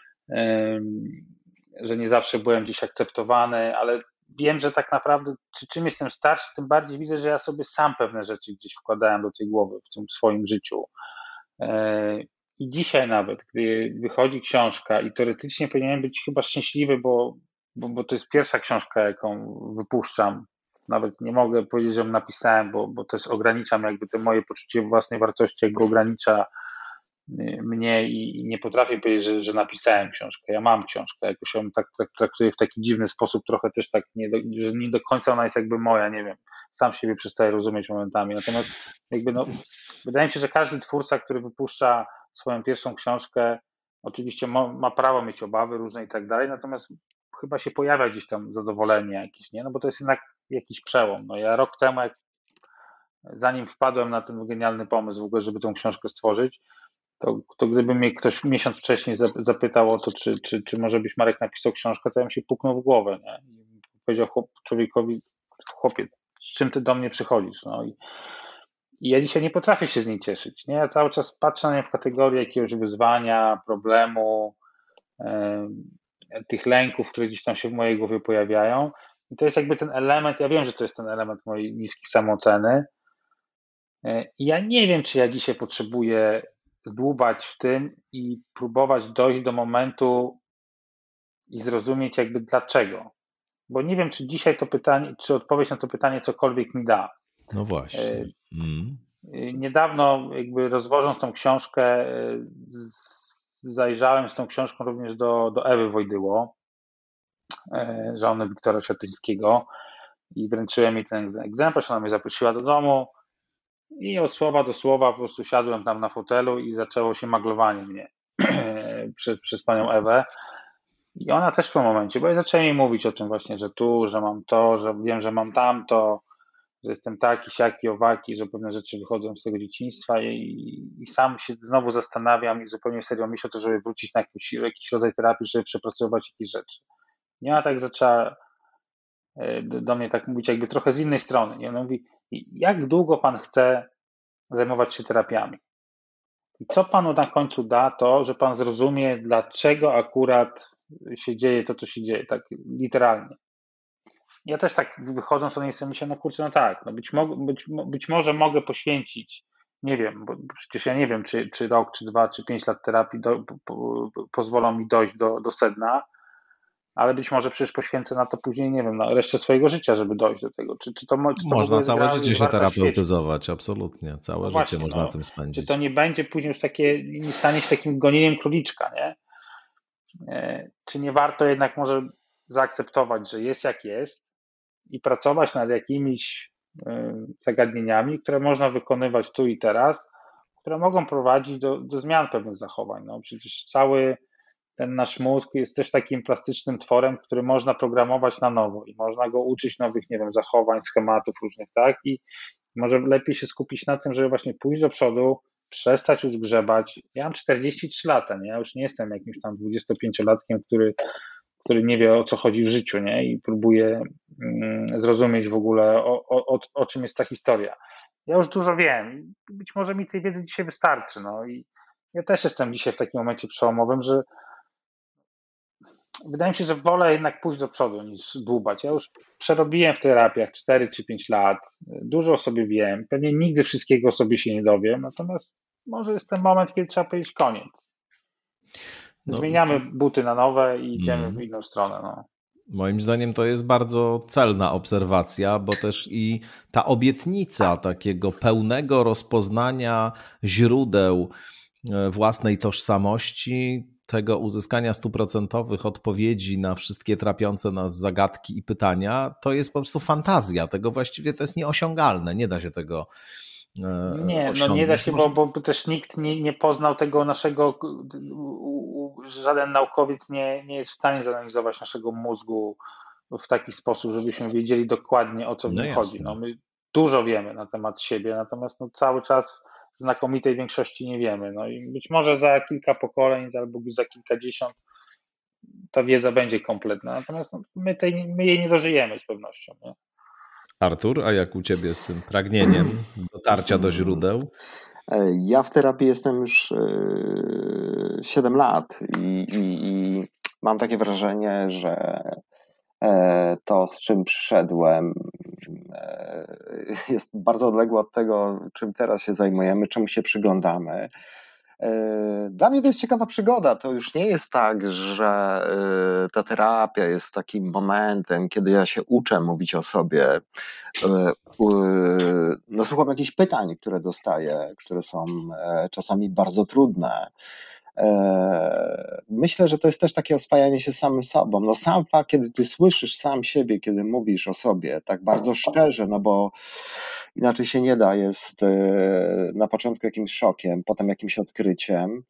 Speaker 2: że nie zawsze byłem gdzieś akceptowany, ale wiem, że tak naprawdę czy czym jestem starszy, tym bardziej widzę, że ja sobie sam pewne rzeczy gdzieś wkładałem do tej głowy w tym swoim życiu. I dzisiaj nawet, gdy wychodzi książka i teoretycznie powinienem być chyba szczęśliwy, bo, bo, bo to jest pierwsza książka, jaką wypuszczam. Nawet nie mogę powiedzieć, że ją napisałem, bo, bo też ograniczam jakby to moje poczucie własnej wartości, jakby ogranicza mnie i nie potrafię powiedzieć, że, że napisałem książkę. Ja mam książkę, jakoś ją tak, tak traktuję w taki dziwny sposób, trochę też tak, nie do, że nie do końca ona jest jakby moja, nie wiem, sam siebie przestaję rozumieć momentami. Natomiast jakby no, wydaje mi się, że każdy twórca, który wypuszcza swoją pierwszą książkę, oczywiście ma, ma prawo mieć obawy różne i tak dalej, natomiast chyba się pojawia gdzieś tam zadowolenie jakieś, nie? No bo to jest jednak jakiś przełom. No ja rok temu, jak zanim wpadłem na ten genialny pomysł w ogóle, żeby tą książkę stworzyć, To, to gdyby mnie ktoś miesiąc wcześniej zapytał o to, czy, czy, czy może byś Marek napisał książkę, to ja bym się puknął w głowę, nie? I powiedział chłop, człowiekowi, chłopie, z czym ty do mnie przychodzisz? No i, i ja dzisiaj nie potrafię się z niej cieszyć, nie? Ja cały czas patrzę na nie w kategorii jakiegoś wyzwania, problemu, e, tych lęków, które gdzieś tam się w mojej głowie pojawiają I to jest jakby ten element, ja wiem, że to jest ten element mojej niskiej samooceny. I ja nie wiem, czy ja dzisiaj potrzebuję dłubać w tym i próbować dojść do momentu i zrozumieć jakby dlaczego. Bo nie wiem, czy dzisiaj to pytanie, czy odpowiedź na to pytanie cokolwiek mi da.
Speaker 1: No właśnie. Mm.
Speaker 2: Niedawno jakby rozwożąc tą książkę, zajrzałem z tą książką również do, do Ewy Wojdyło, żony Wiktora Świętyńskiego, i wręczyłem jej ten egzemplarz. Ona mnie zaprosiła do domu i od słowa do słowa po prostu siadłem tam na fotelu i zaczęło się maglowanie mnie przez, przez panią Ewę. I ona też w tym momencie, bo ja zacząłem jej mówić o tym właśnie, że tu, że mam to, że wiem, że mam tamto, że jestem taki, siaki, owaki, że pewne rzeczy wychodzą z tego dzieciństwa i, i sam się znowu zastanawiam i zupełnie serio myślę o to, żeby wrócić na jakiś, jakiś rodzaj terapii, żeby przepracować jakieś rzeczy. I ona tak zaczęła do mnie tak mówić jakby trochę z innej strony. I ona mówi, jak długo pan chce zajmować się terapiami? I co panu na końcu da to, że pan zrozumie, dlaczego akurat się dzieje to, co się dzieje, tak literalnie. Ja też tak wychodząc od niej sobie myślę, no kurczę, no tak, no być, mo- być, być może mogę poświęcić, nie wiem, bo przecież ja nie wiem, czy, czy rok, czy dwa, czy pięć lat terapii do, po, po, pozwolą mi dojść do, do sedna, ale być może przecież poświęcę na to później, nie wiem, na resztę swojego życia, żeby dojść do tego. Czy, czy to, czy to
Speaker 1: można całe
Speaker 2: gra,
Speaker 1: życie się terapeutyzować, świeci? Absolutnie. Całe no właśnie, życie można no, tym spędzić.
Speaker 2: Czy to nie będzie później już takie, nie stanie się takim gonieniem króliczka, nie? Czy nie warto jednak może zaakceptować, że jest jak jest i pracować nad jakimiś zagadnieniami, które można wykonywać tu i teraz, które mogą prowadzić do, do zmian pewnych zachowań. No, przecież cały ten nasz mózg jest też takim plastycznym tworem, który można programować na nowo i można go uczyć nowych, nie wiem, zachowań, schematów różnych, tak? I może lepiej się skupić na tym, żeby właśnie pójść do przodu, przestać już grzebać. Ja mam czterdzieści trzy lata, nie? Ja już nie jestem jakimś tam dwudziestopięciolatkiem, który, który nie wie, o co chodzi w życiu, nie? I próbuje mm, zrozumieć w ogóle, o, o, o czym jest ta historia. Ja już dużo wiem. Być może mi tej wiedzy dzisiaj wystarczy, no i ja też jestem dzisiaj w takim momencie przełomowym, że wydaje mi się, że wolę jednak pójść do przodu niż dłubać. Ja już przerobiłem w terapiach cztery czy pięć lat, dużo o sobie wiem, pewnie nigdy wszystkiego o sobie się nie dowiem, natomiast może jest ten moment, kiedy trzeba powiedzieć koniec. No, zmieniamy buty na nowe i idziemy mm. w inną stronę. No.
Speaker 1: Moim zdaniem to jest bardzo celna obserwacja, bo też i ta obietnica takiego pełnego rozpoznania źródeł własnej tożsamości, tego uzyskania stuprocentowych odpowiedzi na wszystkie trapiące nas zagadki i pytania, to jest po prostu fantazja. Tego właściwie to jest nieosiągalne. Nie da się tego e,
Speaker 2: Nie,
Speaker 1: osiągnąć.
Speaker 2: no nie da się, bo, bo też nikt nie, nie poznał tego naszego, żaden naukowiec nie, nie jest w stanie zanalizować naszego mózgu w taki sposób, żebyśmy wiedzieli dokładnie, o co w nim no chodzi. No, my dużo wiemy na temat siebie, natomiast no, cały czas znakomitej większości nie wiemy. No i być może za kilka pokoleń albo za kilkadziesiąt ta wiedza będzie kompletna, natomiast no, my, tej, my jej nie dożyjemy z pewnością. Nie?
Speaker 1: Artur, a jak u ciebie z tym pragnieniem dotarcia do źródeł?
Speaker 3: Ja w terapii jestem już siedem lat i, i, i mam takie wrażenie, że to, z czym przyszedłem, jest bardzo odległe od tego, czym teraz się zajmujemy, czemu się przyglądamy. Dla mnie to jest ciekawa przygoda. To już nie jest tak, że ta terapia jest takim momentem, kiedy ja się uczę mówić o sobie. No, słucham jakichś pytań, które dostaję, które są czasami bardzo trudne. Myślę, że to jest też takie oswajanie się samym sobą. No sam fakt, kiedy ty słyszysz sam siebie, kiedy mówisz o sobie tak bardzo szczerze, no bo inaczej się nie da, jest na początku jakimś szokiem, potem jakimś odkryciem.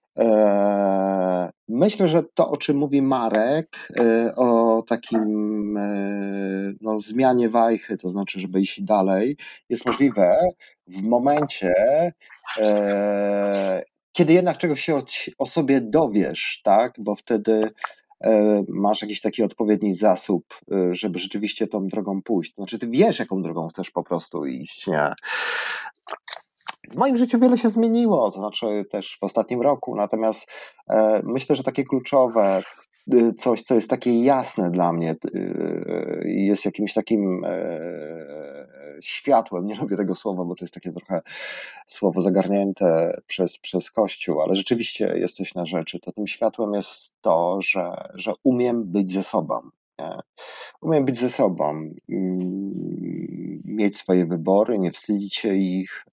Speaker 3: Myślę, że to, o czym mówi Marek, o takim no, zmianie wajchy, to znaczy, żeby iść dalej, jest możliwe w momencie, kiedy jednak czegoś się o sobie dowiesz, tak? Bo wtedy masz jakiś taki odpowiedni zasób, żeby rzeczywiście tą drogą pójść. To znaczy, ty wiesz, jaką drogą chcesz po prostu iść, nie? W moim życiu wiele się zmieniło, to znaczy też w ostatnim roku, natomiast myślę, że takie kluczowe coś, co jest takie jasne dla mnie i jest jakimś takim światłem, nie lubię tego słowa, bo to jest takie trochę słowo zagarnięte przez, przez Kościół, ale rzeczywiście jest coś na rzeczy, to tym światłem jest to, że, że umiem być ze sobą. Nie? Umiem być ze sobą, mieć swoje wybory, nie wstydzić się ich.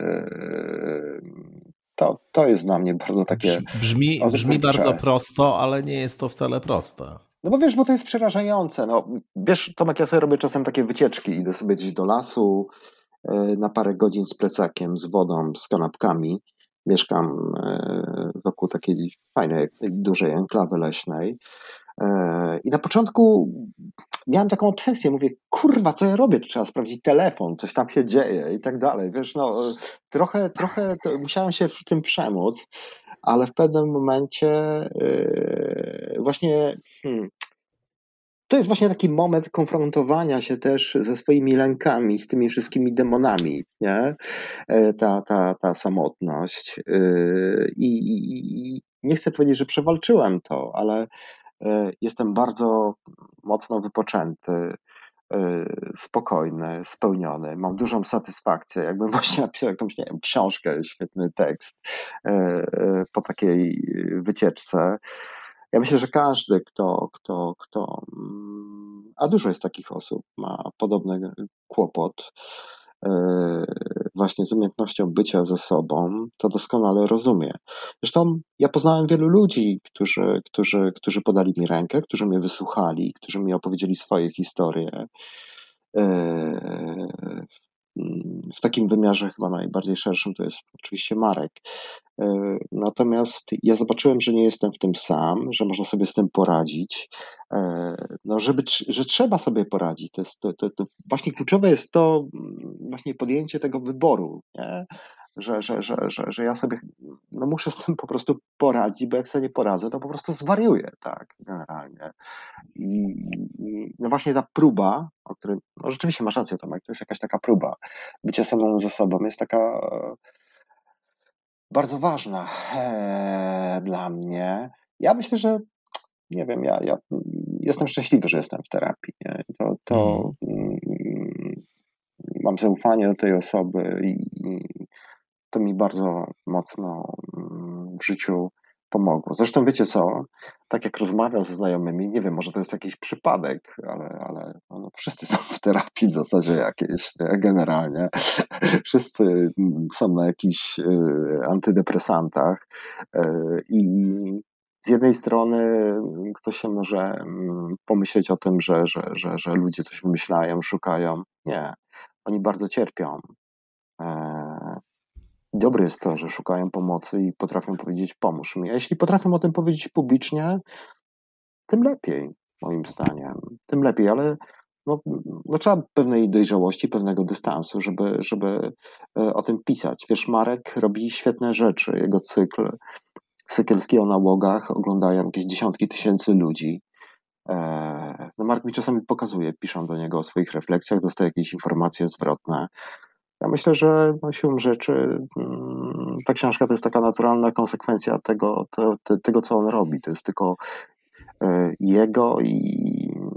Speaker 3: To, to jest dla mnie bardzo takie...
Speaker 1: Brzmi, brzmi bardzo prosto, ale nie jest to wcale proste.
Speaker 3: No bo wiesz, bo to jest przerażające. No, wiesz, Tomek, ja sobie robię czasem takie wycieczki, idę sobie gdzieś do lasu na parę godzin z plecakiem, z wodą, z kanapkami. Mieszkam wokół takiej fajnej, dużej enklawy leśnej. I na początku miałem taką obsesję, mówię, kurwa, co ja robię, trzeba sprawdzić telefon, coś tam się dzieje i tak dalej, wiesz, no trochę, trochę musiałem się w tym przemóc, ale w pewnym momencie yy, właśnie hmm, to jest właśnie taki moment konfrontowania się też ze swoimi lękami, z tymi wszystkimi demonami, nie? Ta, ta, ta samotność yy, i, i, i nie chcę powiedzieć, że przewalczyłem to, ale jestem bardzo mocno wypoczęty, spokojny, spełniony. Mam dużą satysfakcję, jakbym właśnie napisał jakąś, nie wiem, książkę, świetny tekst po takiej wycieczce. Ja myślę, że każdy, kto, kto, kto, a dużo jest takich osób, ma podobny kłopot właśnie z umiejętnością bycia ze sobą, to doskonale rozumie. Zresztą ja poznałem wielu ludzi, którzy, którzy, którzy podali mi rękę, którzy mnie wysłuchali, którzy mi opowiedzieli swoje historie. W takim wymiarze chyba najbardziej szerszym to jest oczywiście Marek. Natomiast ja zobaczyłem, że nie jestem w tym sam, że można sobie z tym poradzić. No, żeby, że trzeba sobie poradzić. To jest, to, to, to właśnie kluczowe jest to właśnie podjęcie tego wyboru, nie? Że, że, że, że, że ja sobie no muszę z tym po prostu poradzić, bo jak sobie nie poradzę, to po prostu zwariuję, tak, generalnie. I, i no właśnie ta próba, o której, no rzeczywiście masz rację, Tomek, to jest jakaś taka próba bycia samą ze sobą, jest taka bardzo ważna e, dla mnie. Ja myślę, że nie wiem, ja, ja jestem szczęśliwy, że jestem w terapii. Nie? To, to mm. Mm, mam zaufanie do tej osoby i, i to mi bardzo mocno mm, w życiu pomogło. Zresztą wiecie co, tak jak rozmawiam ze znajomymi, nie wiem, może to jest jakiś przypadek, ale, ale no, wszyscy są w terapii w zasadzie jakieś, nie? Generalnie. Wszyscy są na jakichś y, antydepresantach y, i z jednej strony ktoś się może pomyśleć o tym, że, że, że, że ludzie coś wymyślają, szukają. Nie, oni bardzo cierpią. E, Dobre jest to, że szukają pomocy i potrafią powiedzieć, pomóż mi. A jeśli potrafią o tym powiedzieć publicznie, tym lepiej, moim zdaniem. Tym lepiej, ale no, no trzeba pewnej dojrzałości, pewnego dystansu, żeby, żeby o tym pisać. Wiesz, Marek robi świetne rzeczy. Jego cykl Sekielski o nałogach oglądają jakieś dziesiątki tysięcy ludzi. No Mark mi czasami pokazuje, piszą do niego o swoich refleksjach, dostaje jakieś informacje zwrotne. Ja myślę, że no, siłą rzeczy ta książka to jest taka naturalna konsekwencja tego, to, te, tego co on robi. To jest tylko jego i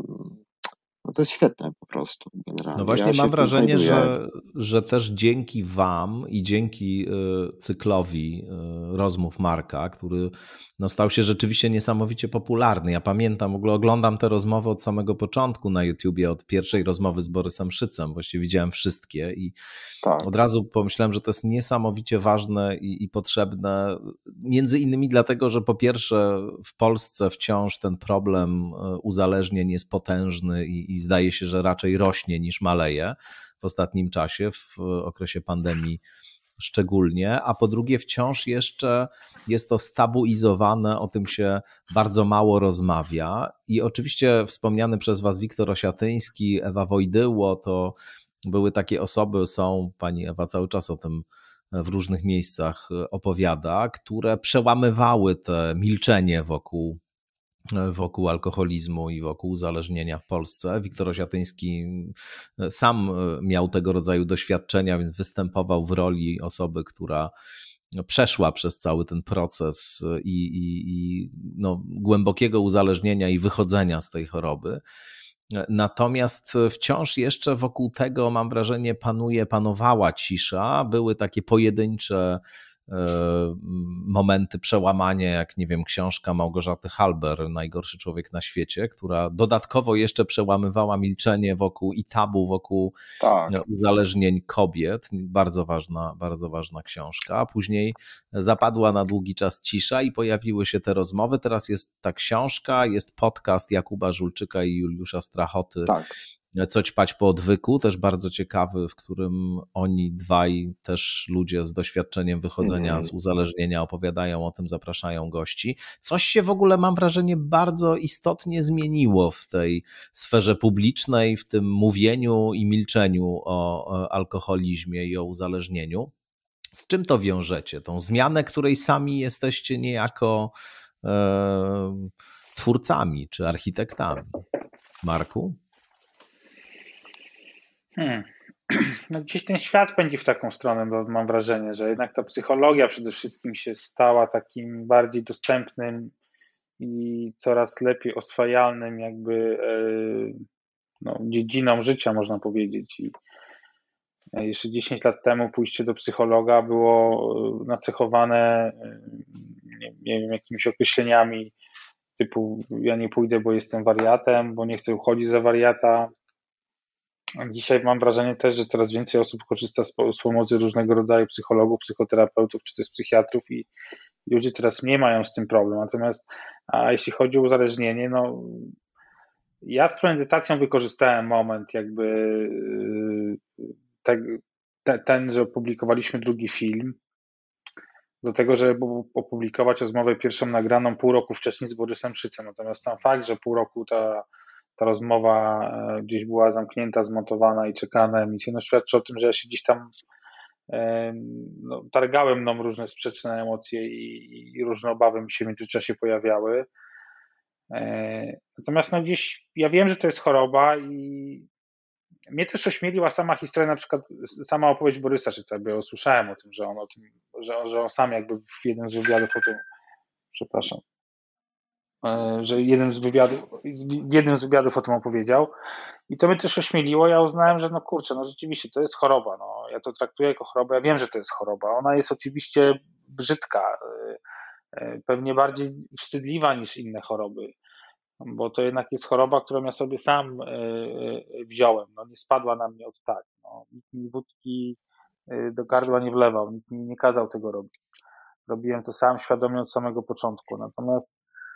Speaker 3: no to jest świetne po prostu. Generalnie.
Speaker 1: No właśnie ja mam wrażenie, że, że też dzięki wam i dzięki cyklowi rozmów Marka, który no stał się rzeczywiście niesamowicie popularny. Ja pamiętam, w ogóle oglądam te rozmowy od samego początku na YouTubie, od pierwszej rozmowy z Borysem Szycem. Właściwie widziałem wszystkie i tak. Od razu pomyślałem, że to jest niesamowicie ważne i, i potrzebne. Między innymi dlatego, że po pierwsze w Polsce wciąż ten problem uzależnień jest potężny i, i zdaje się, że raczej rośnie niż maleje w ostatnim czasie, w okresie pandemii szczególnie, a po drugie wciąż jeszcze jest to stabilizowane, o tym się bardzo mało rozmawia i oczywiście wspomniany przez was Wiktor Osiatyński, Ewa Wojdyło, to były takie osoby, są, pani Ewa cały czas o tym w różnych miejscach opowiada, które przełamywały te milczenie wokół wokół alkoholizmu i wokół uzależnienia w Polsce. Wiktor Osiatyński sam miał tego rodzaju doświadczenia, więc występował w roli osoby, która przeszła przez cały ten proces i, i, i no, głębokiego uzależnienia i wychodzenia z tej choroby. Natomiast wciąż jeszcze wokół tego, mam wrażenie, panuje, panowała cisza. Były takie pojedyncze momenty przełamania, jak nie wiem, książka Małgorzaty Halber, Najgorszy człowiek na świecie, która dodatkowo jeszcze przełamywała milczenie wokół i tabu wokół tak. uzależnień kobiet. Bardzo ważna, bardzo ważna książka. Później zapadła na długi czas cisza i pojawiły się te rozmowy. Teraz jest ta książka, jest podcast Jakuba Żulczyka i Juliusza Strachoty. Tak. Co ćpać po odwyku, też bardzo ciekawy, w którym oni dwaj też ludzie z doświadczeniem wychodzenia mm. z uzależnienia opowiadają o tym, zapraszają gości. Coś się w ogóle, mam wrażenie, bardzo istotnie zmieniło w tej sferze publicznej, w tym mówieniu i milczeniu o alkoholizmie i o uzależnieniu. Z czym to wiążecie? Tą zmianę, której sami jesteście niejako e, twórcami czy architektami. Marku?
Speaker 2: Hmm. No gdzieś ten świat pędzi w taką stronę, bo mam wrażenie, że jednak ta psychologia przede wszystkim się stała takim bardziej dostępnym i coraz lepiej oswajalnym jakby no, dziedziną życia, można powiedzieć. I jeszcze dziesięć lat temu pójście do psychologa było nacechowane nie, nie wiem, jakimiś określeniami typu ja nie pójdę, bo jestem wariatem, bo nie chcę uchodzić za wariata. Dzisiaj mam wrażenie też, że coraz więcej osób korzysta z, z pomocy różnego rodzaju psychologów, psychoterapeutów czy też psychiatrów i ludzie coraz mniej mają z tym problem. Natomiast a jeśli chodzi o uzależnienie, no ja z premedytacją wykorzystałem moment jakby te, te, ten, że opublikowaliśmy drugi film do tego, żeby opublikować rozmowę pierwszą nagraną pół roku wcześniej z Borysem Szycem. Natomiast sam fakt, że pół roku ta ta rozmowa gdzieś była zamknięta, zmontowana i czekała na emisję, no świadczy o tym, że ja się gdzieś tam no, targałem mną różne sprzeczne emocje i, i różne obawy mi się w międzyczasie pojawiały. Natomiast no gdzieś ja wiem, że to jest choroba i mnie też ośmieliła sama historia, na przykład sama opowieść Borysa Szyca, bo ja usłyszałem o tym, że on o tym, że, że on sam jakby w jednym z wywiadów o tym, przepraszam, że jeden z wywiadów, w jednym z wywiadów o tym opowiedział i to mnie też ośmieliło. Ja uznałem, że no kurczę, no rzeczywiście to jest choroba, no ja to traktuję jako chorobę, ja wiem, że to jest choroba, ona jest oczywiście brzydka, pewnie bardziej wstydliwa niż inne choroby, bo to jednak jest choroba, którą ja sobie sam wziąłem, no nie spadła na mnie od tak, no, nikt mi wódki do gardła nie wlewał, nikt mi nie kazał tego robić, robiłem to sam świadomie od samego początku, natomiast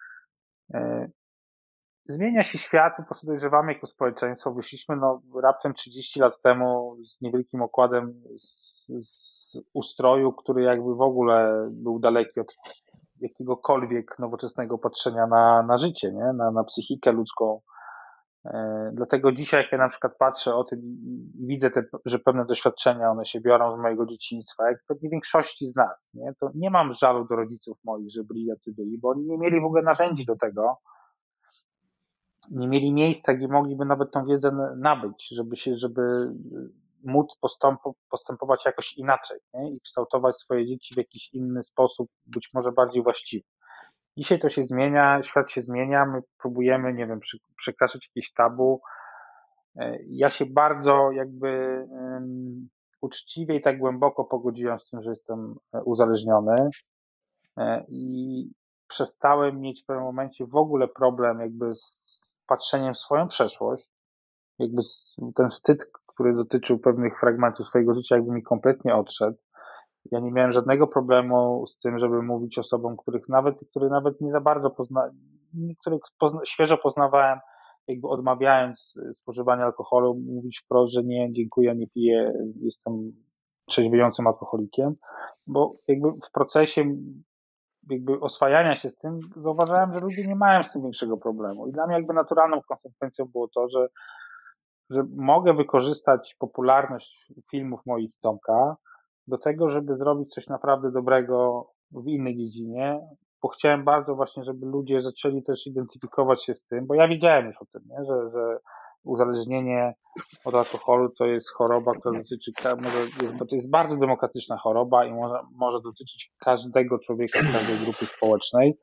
Speaker 2: zmienia się świat, po prostu dojrzewamy jako społeczeństwo. Wyszliśmy no, raptem trzydzieści lat temu z niewielkim okładem z, z ustroju, który jakby w ogóle był daleki od jakiegokolwiek nowoczesnego patrzenia na, na życie, nie? Na, na psychikę ludzką. E, dlatego dzisiaj, jak ja na przykład patrzę o tym i, i widzę, te, że pewne doświadczenia, one się biorą z mojego dzieciństwa, jak pewnie większości z nas, nie? To nie mam żalu do rodziców moich, że byli jacy byli, bo oni nie mieli w ogóle narzędzi do tego, nie mieli miejsca, gdzie mogliby nawet tą wiedzę nabyć, żeby się, żeby móc postępować jakoś inaczej, nie? I kształtować swoje dzieci w jakiś inny sposób, być może bardziej właściwy. Dzisiaj to się zmienia, świat się zmienia, my próbujemy, nie wiem, przekraczać jakieś tabu. Ja się bardzo jakby um, uczciwie i tak głęboko pogodziłem z tym, że jestem uzależniony i przestałem mieć w pewnym momencie w ogóle problem jakby z patrzeniem w swoją przeszłość, jakby ten wstyd, który dotyczył pewnych fragmentów swojego życia, jakby mi kompletnie odszedł. Ja nie miałem żadnego problemu z tym, żeby mówić osobom, których nawet, które nawet nie za bardzo pozna, których pozna, świeżo poznawałem, jakby odmawiając spożywania alkoholu, mówić wprost, że nie, dziękuję, nie piję, jestem trzeźwiejącym alkoholikiem, bo jakby w procesie jakby oswajania się z tym, zauważyłem, że ludzie nie mają z tym większego problemu. I dla mnie jakby naturalną konsekwencją było to, że, że mogę wykorzystać popularność filmów moich Tomka do tego, żeby zrobić coś naprawdę dobrego w innej dziedzinie, bo chciałem bardzo właśnie, żeby ludzie zaczęli też identyfikować się z tym, bo ja wiedziałem już o tym, nie? Że, że uzależnienie od alkoholu to jest choroba, która dotyczy, bo to jest bardzo demokratyczna choroba i może, może dotyczyć każdego człowieka z każdej grupy społecznej,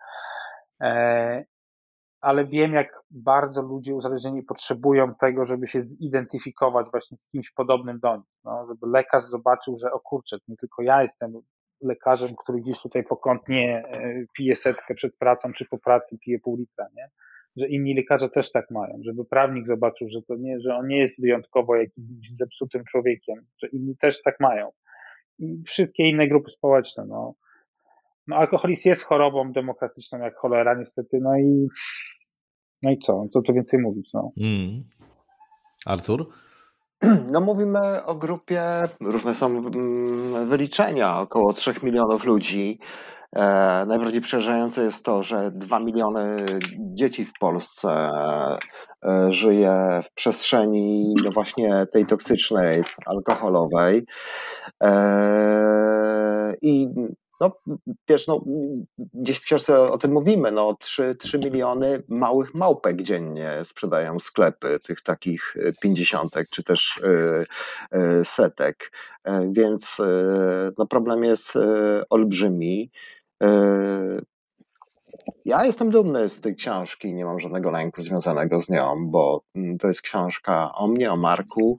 Speaker 2: ale wiem, jak bardzo ludzie uzależnieni potrzebują tego, żeby się zidentyfikować właśnie z kimś podobnym do nich, no, żeby lekarz zobaczył, że o kurczę, nie tylko ja jestem lekarzem, który gdzieś tutaj pokątnie pije setkę przed pracą, czy po pracy pije pół litra, nie? Że inni lekarze też tak mają, żeby prawnik zobaczył, że to nie, że on nie jest wyjątkowo jakimś zepsutym człowiekiem, że inni też tak mają. I wszystkie inne grupy społeczne, no. No alkoholizm jest chorobą demokratyczną jak cholera niestety, no i no i co? Co tu więcej mówić, no.
Speaker 1: Mm. Artur?
Speaker 3: No mówimy o grupie, różne są wyliczenia, około trzech milionów ludzi. E, najbardziej przerażające jest to, że dwa miliony dzieci w Polsce e, żyje w przestrzeni no właśnie tej toksycznej, alkoholowej. E, I no, wiesz, no, gdzieś w książce o tym mówimy, no trzy miliony małych małpek dziennie sprzedają sklepy, tych takich pięćdziesiątek czy też setek, więc no, problem jest olbrzymi. Ja jestem dumny z tej książki, nie mam żadnego lęku związanego z nią, bo to jest książka o mnie, o Marku.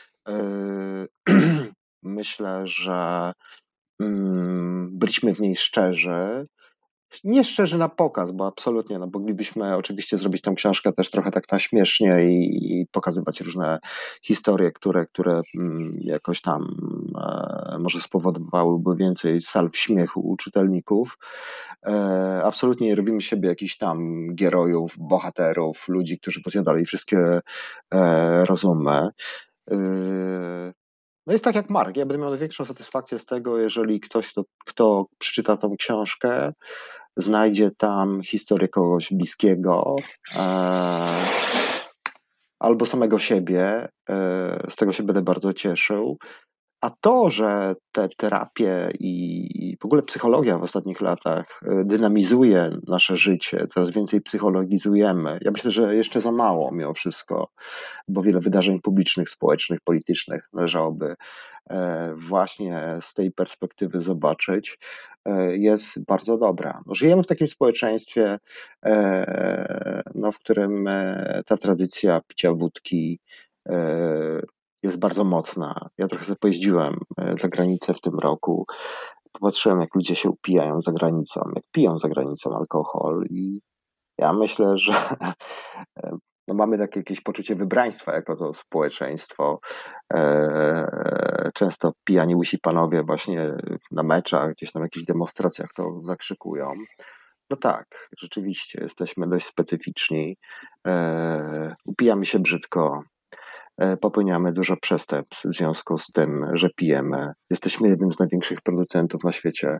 Speaker 3: Myślę, że byliśmy w niej szczerzy. Nie szczerzy na pokaz, bo absolutnie, no moglibyśmy oczywiście zrobić tę książkę też trochę tak na śmiesznie i, i pokazywać różne historie, które, które jakoś tam e, może spowodowałyby więcej salw śmiechu u czytelników. E, absolutnie nie robimy siebie jakichś tam gierojów, bohaterów, ludzi, którzy posiadali wszystkie e, rozumy. E, No jest tak jak Mark, ja będę miał największą satysfakcję z tego, jeżeli ktoś, kto, kto przeczyta tą książkę, znajdzie tam historię kogoś bliskiego e, albo samego siebie, e, z tego się będę bardzo cieszył. A to, że te terapie i w ogóle psychologia w ostatnich latach dynamizuje nasze życie, coraz więcej psychologizujemy, ja myślę, że jeszcze za mało mimo wszystko, bo wiele wydarzeń publicznych, społecznych, politycznych należałoby właśnie z tej perspektywy zobaczyć, jest bardzo dobra. No, żyjemy w takim społeczeństwie, no, w którym ta tradycja picia wódki jest bardzo mocna. Ja trochę sobie pojeździłem za granicę w tym roku, popatrzyłem, jak ludzie się upijają za granicą, jak piją za granicą alkohol i ja myślę, że no mamy takie jakieś poczucie wybraństwa jako to społeczeństwo. Często pijani łysi panowie właśnie na meczach, gdzieś tam jakichś demonstracjach to zakrzykują. No tak, rzeczywiście jesteśmy dość specyficzni. Upijamy się brzydko, popełniamy dużo przestępstw w związku z tym, że pijemy. Jesteśmy jednym z największych producentów na świecie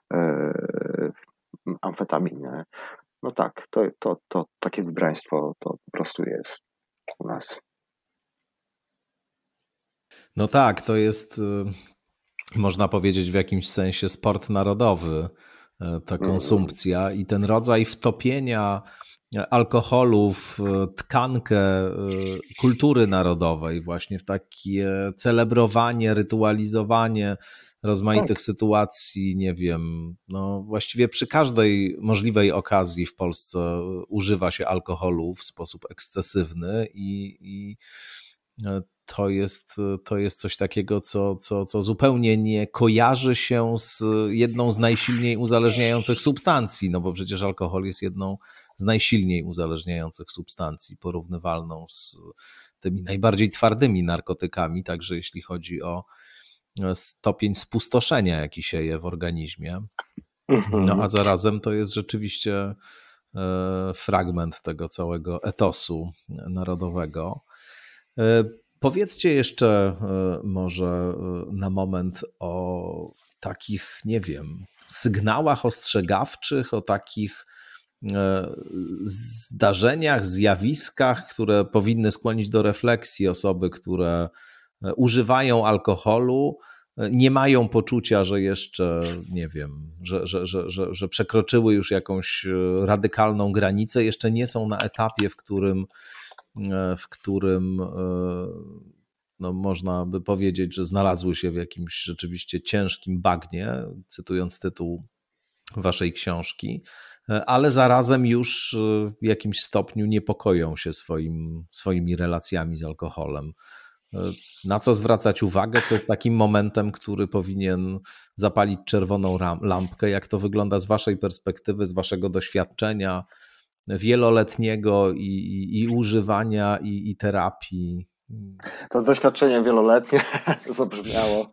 Speaker 3: amfetaminy. No tak, to, to, to takie wybraństwo to po prostu jest u nas.
Speaker 1: No tak, to jest, można powiedzieć, w jakimś sensie sport narodowy, ta konsumpcja i ten rodzaj wtopienia alkoholu w tkankę kultury narodowej, właśnie w takie celebrowanie, rytualizowanie rozmaitych tak. sytuacji, nie wiem, no właściwie przy każdej możliwej okazji w Polsce używa się alkoholu w sposób ekscesywny i, i to jest, to jest coś takiego, co, co, co zupełnie nie kojarzy się z jedną z najsilniej uzależniających substancji, no bo przecież alkohol jest jedną z najsilniej uzależniających substancji, porównywalną z tymi najbardziej twardymi narkotykami, także jeśli chodzi o stopień spustoszenia, jaki sieje w organizmie. No a zarazem to jest rzeczywiście fragment tego całego etosu narodowego. Powiedzcie jeszcze może na moment o takich, nie wiem, sygnałach ostrzegawczych, o takich zdarzeniach, zjawiskach, które powinny skłonić do refleksji osoby, które używają alkoholu, nie mają poczucia, że jeszcze, nie wiem, że, że, że, że, że przekroczyły już jakąś radykalną granicę, jeszcze nie są na etapie, w którym w którym no, można by powiedzieć, że znalazły się w jakimś rzeczywiście ciężkim bagnie, cytując tytuł waszej książki, ale zarazem już w jakimś stopniu niepokoją się swoim, swoimi relacjami z alkoholem. Na co zwracać uwagę, co jest takim momentem, który powinien zapalić czerwoną lampkę? Jak to wygląda z waszej perspektywy, z waszego doświadczenia wieloletniego i, i, i używania, i, i terapii?
Speaker 3: To doświadczenie wieloletnie zabrzmiało.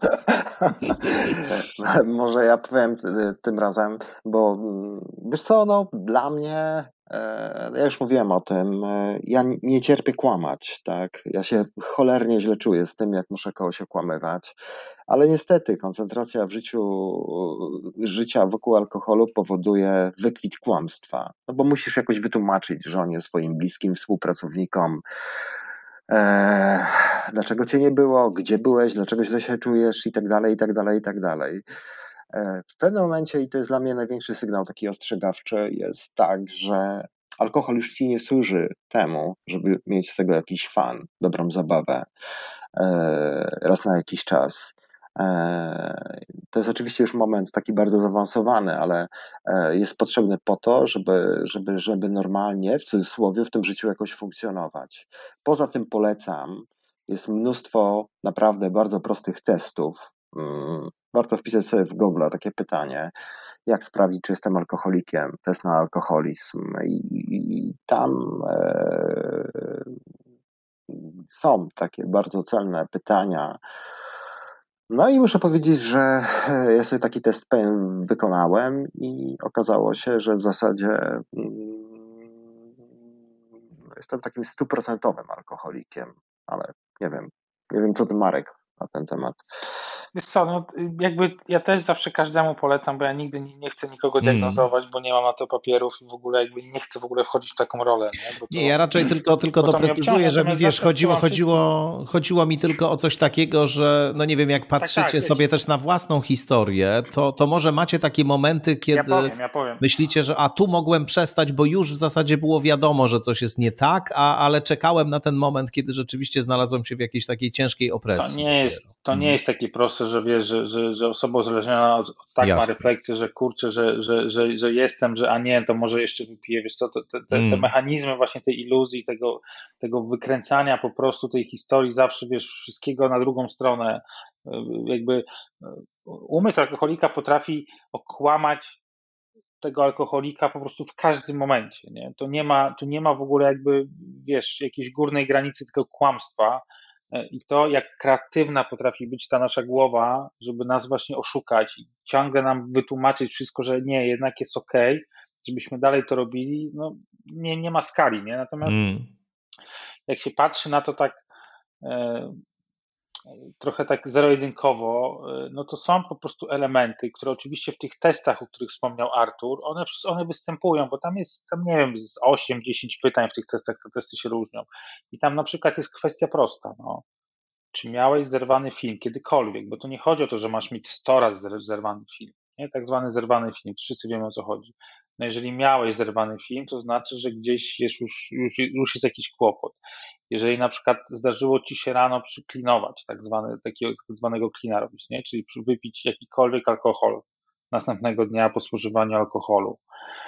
Speaker 3: Może ja powiem tym razem, bo wiesz co, no dla mnie, ja już mówiłem o tym, ja nie cierpię kłamać, tak? Ja się cholernie źle czuję z tym, jak muszę kogoś okłamywać, ale niestety koncentracja w życiu, życia wokół alkoholu powoduje wykwit kłamstwa, no bo musisz jakoś wytłumaczyć żonie, swoim bliskim, współpracownikom, Eee, dlaczego cię nie było, gdzie byłeś, dlaczego źle się czujesz i tak dalej, i tak dalej, i tak dalej. Eee, w pewnym momencie, i to jest dla mnie największy sygnał taki ostrzegawczy, jest tak, że alkohol już ci nie służy temu, żeby mieć z tego jakiś fan, dobrą zabawę eee, raz na jakiś czas. To jest oczywiście już moment taki bardzo zaawansowany, ale jest potrzebny po to, żeby, żeby, żeby normalnie, w cudzysłowie, w tym życiu jakoś funkcjonować. Poza tym polecam, jest mnóstwo naprawdę bardzo prostych testów. Warto wpisać sobie w Google takie pytanie, jak sprawdzić, czy jestem alkoholikiem, test na alkoholizm. I, i tam e, są takie bardzo celne pytania. No i muszę powiedzieć, że ja sobie taki test wykonałem i okazało się, że w zasadzie jestem takim stuprocentowym alkoholikiem, ale nie wiem, nie wiem co ty, Marek, na ten temat.
Speaker 2: Wiesz co, no jakby ja też zawsze każdemu polecam, bo ja nigdy nie, nie chcę nikogo diagnozować, mm. bo nie mam na to papierów i w ogóle jakby nie chcę w ogóle wchodzić w taką rolę. Nie, bo to,
Speaker 1: nie ja raczej tylko, tylko doprecyzuję, że mi wiesz, chodziło, chodziło, chodziło mi tylko o coś takiego, że no nie wiem, jak patrzycie tak, tak, sobie wiesz, też na własną historię, to, to może macie takie momenty, kiedy
Speaker 2: ja powiem, ja powiem.
Speaker 1: myślicie, że a tu mogłem przestać, bo już w zasadzie było wiadomo, że coś jest nie tak, a, ale czekałem na ten moment, kiedy rzeczywiście znalazłem się w jakiejś takiej ciężkiej opresji.
Speaker 2: To nie jest, to nie jest takie proste, że wiesz, że, że, że osoba uzależniona tak Jasne. ma refleksję, że kurczę, że, że, że, że jestem, że a nie, to może jeszcze wypiję, wiesz co, te, te, te, mm. te mechanizmy właśnie tej iluzji, tego, tego wykręcania po prostu tej historii zawsze, wiesz, wszystkiego na drugą stronę, jakby umysł alkoholika potrafi okłamać tego alkoholika po prostu w każdym momencie, nie? To nie ma, tu nie ma w ogóle jakby, wiesz, jakiejś górnej granicy tego kłamstwa. I to, jak kreatywna potrafi być ta nasza głowa, żeby nas właśnie oszukać i ciągle nam wytłumaczyć wszystko, że nie, jednak jest okej, okay, żebyśmy dalej to robili, no nie, nie ma skali, nie? Natomiast mm. jak się patrzy na to tak e, trochę tak zero-jedynkowo, no to są po prostu elementy, które oczywiście w tych testach, o których wspomniał Artur, one, one występują, bo tam jest, tam nie wiem, z osiem dziesięć pytań w tych testach, te testy się różnią. I tam na przykład jest kwestia prosta, no. Czy miałeś zerwany film kiedykolwiek? Bo to nie chodzi o to, że masz mieć sto razy zerwany film, nie? Tak zwany zerwany film, wszyscy wiemy, o co chodzi. No jeżeli miałeś zerwany film, to znaczy, że gdzieś jest już, już, już jest jakiś kłopot. Jeżeli na przykład zdarzyło ci się rano przyklinować, tak, zwany, takiego, tak zwanego klina robić, nie? Czyli wypić jakikolwiek alkohol następnego dnia po spożywaniu alkoholu.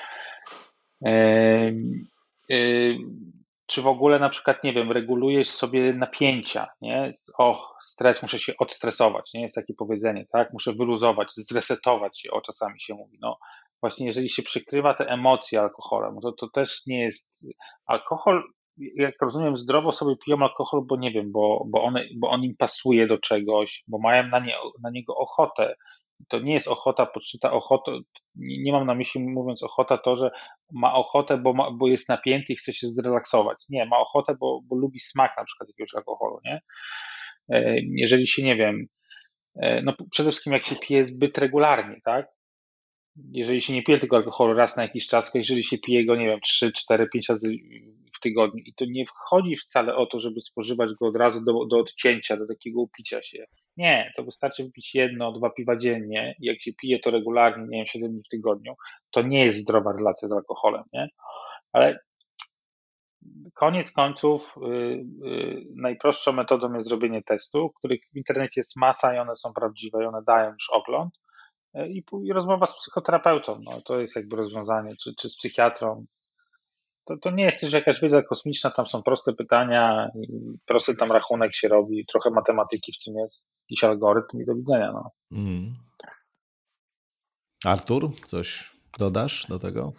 Speaker 2: Yy, yy, czy w ogóle na przykład, nie wiem, regulujesz sobie napięcia, nie? O, stres, muszę się odstresować, nie? Jest takie powiedzenie, tak? Muszę wyluzować, zresetować się, o czasami się mówi. No właśnie, jeżeli się przykrywa te emocje alkoholem, to, to też nie jest... Alkohol, jak rozumiem, zdrowo sobie piją alkohol, bo nie wiem, bo, bo, one, bo on im pasuje do czegoś, bo mają na, nie, na niego ochotę. To nie jest ochota, podszyta ochota, nie, nie mam na myśli, mówiąc ochota, to, że ma ochotę, bo, ma, bo jest napięty i chce się zrelaksować. Nie, ma ochotę, bo, bo lubi smak na przykład jakiegoś alkoholu, nie? Jeżeli się, nie wiem, no przede wszystkim jak się pije zbyt regularnie, tak? Jeżeli się nie pije tego alkoholu raz na jakiś czas, to jeżeli się pije go, nie wiem, trzy, cztery, pięć razy w tygodniu i to nie wchodzi wcale o to, żeby spożywać go od razu do, do odcięcia, do takiego upicia się. Nie, to wystarczy wypić jedno, dwa piwa dziennie i jak się pije to regularnie, nie wiem, siedem dni w tygodniu, to nie jest zdrowa relacja z alkoholem, nie? Ale koniec końców y, y, najprostszą metodą jest zrobienie testu, których w internecie jest masa i one są prawdziwe i one dają już ogląd. Y, I, i rozmowa z psychoterapeutą, no, to jest jakby rozwiązanie, czy, czy z psychiatrą. To, to nie jest też jakaś wiedza kosmiczna, tam są proste pytania, i prosty tam rachunek się robi, trochę matematyki w tym jest, jakiś algorytm i do widzenia. No.
Speaker 1: Mm. Artur, coś dodasz do tego?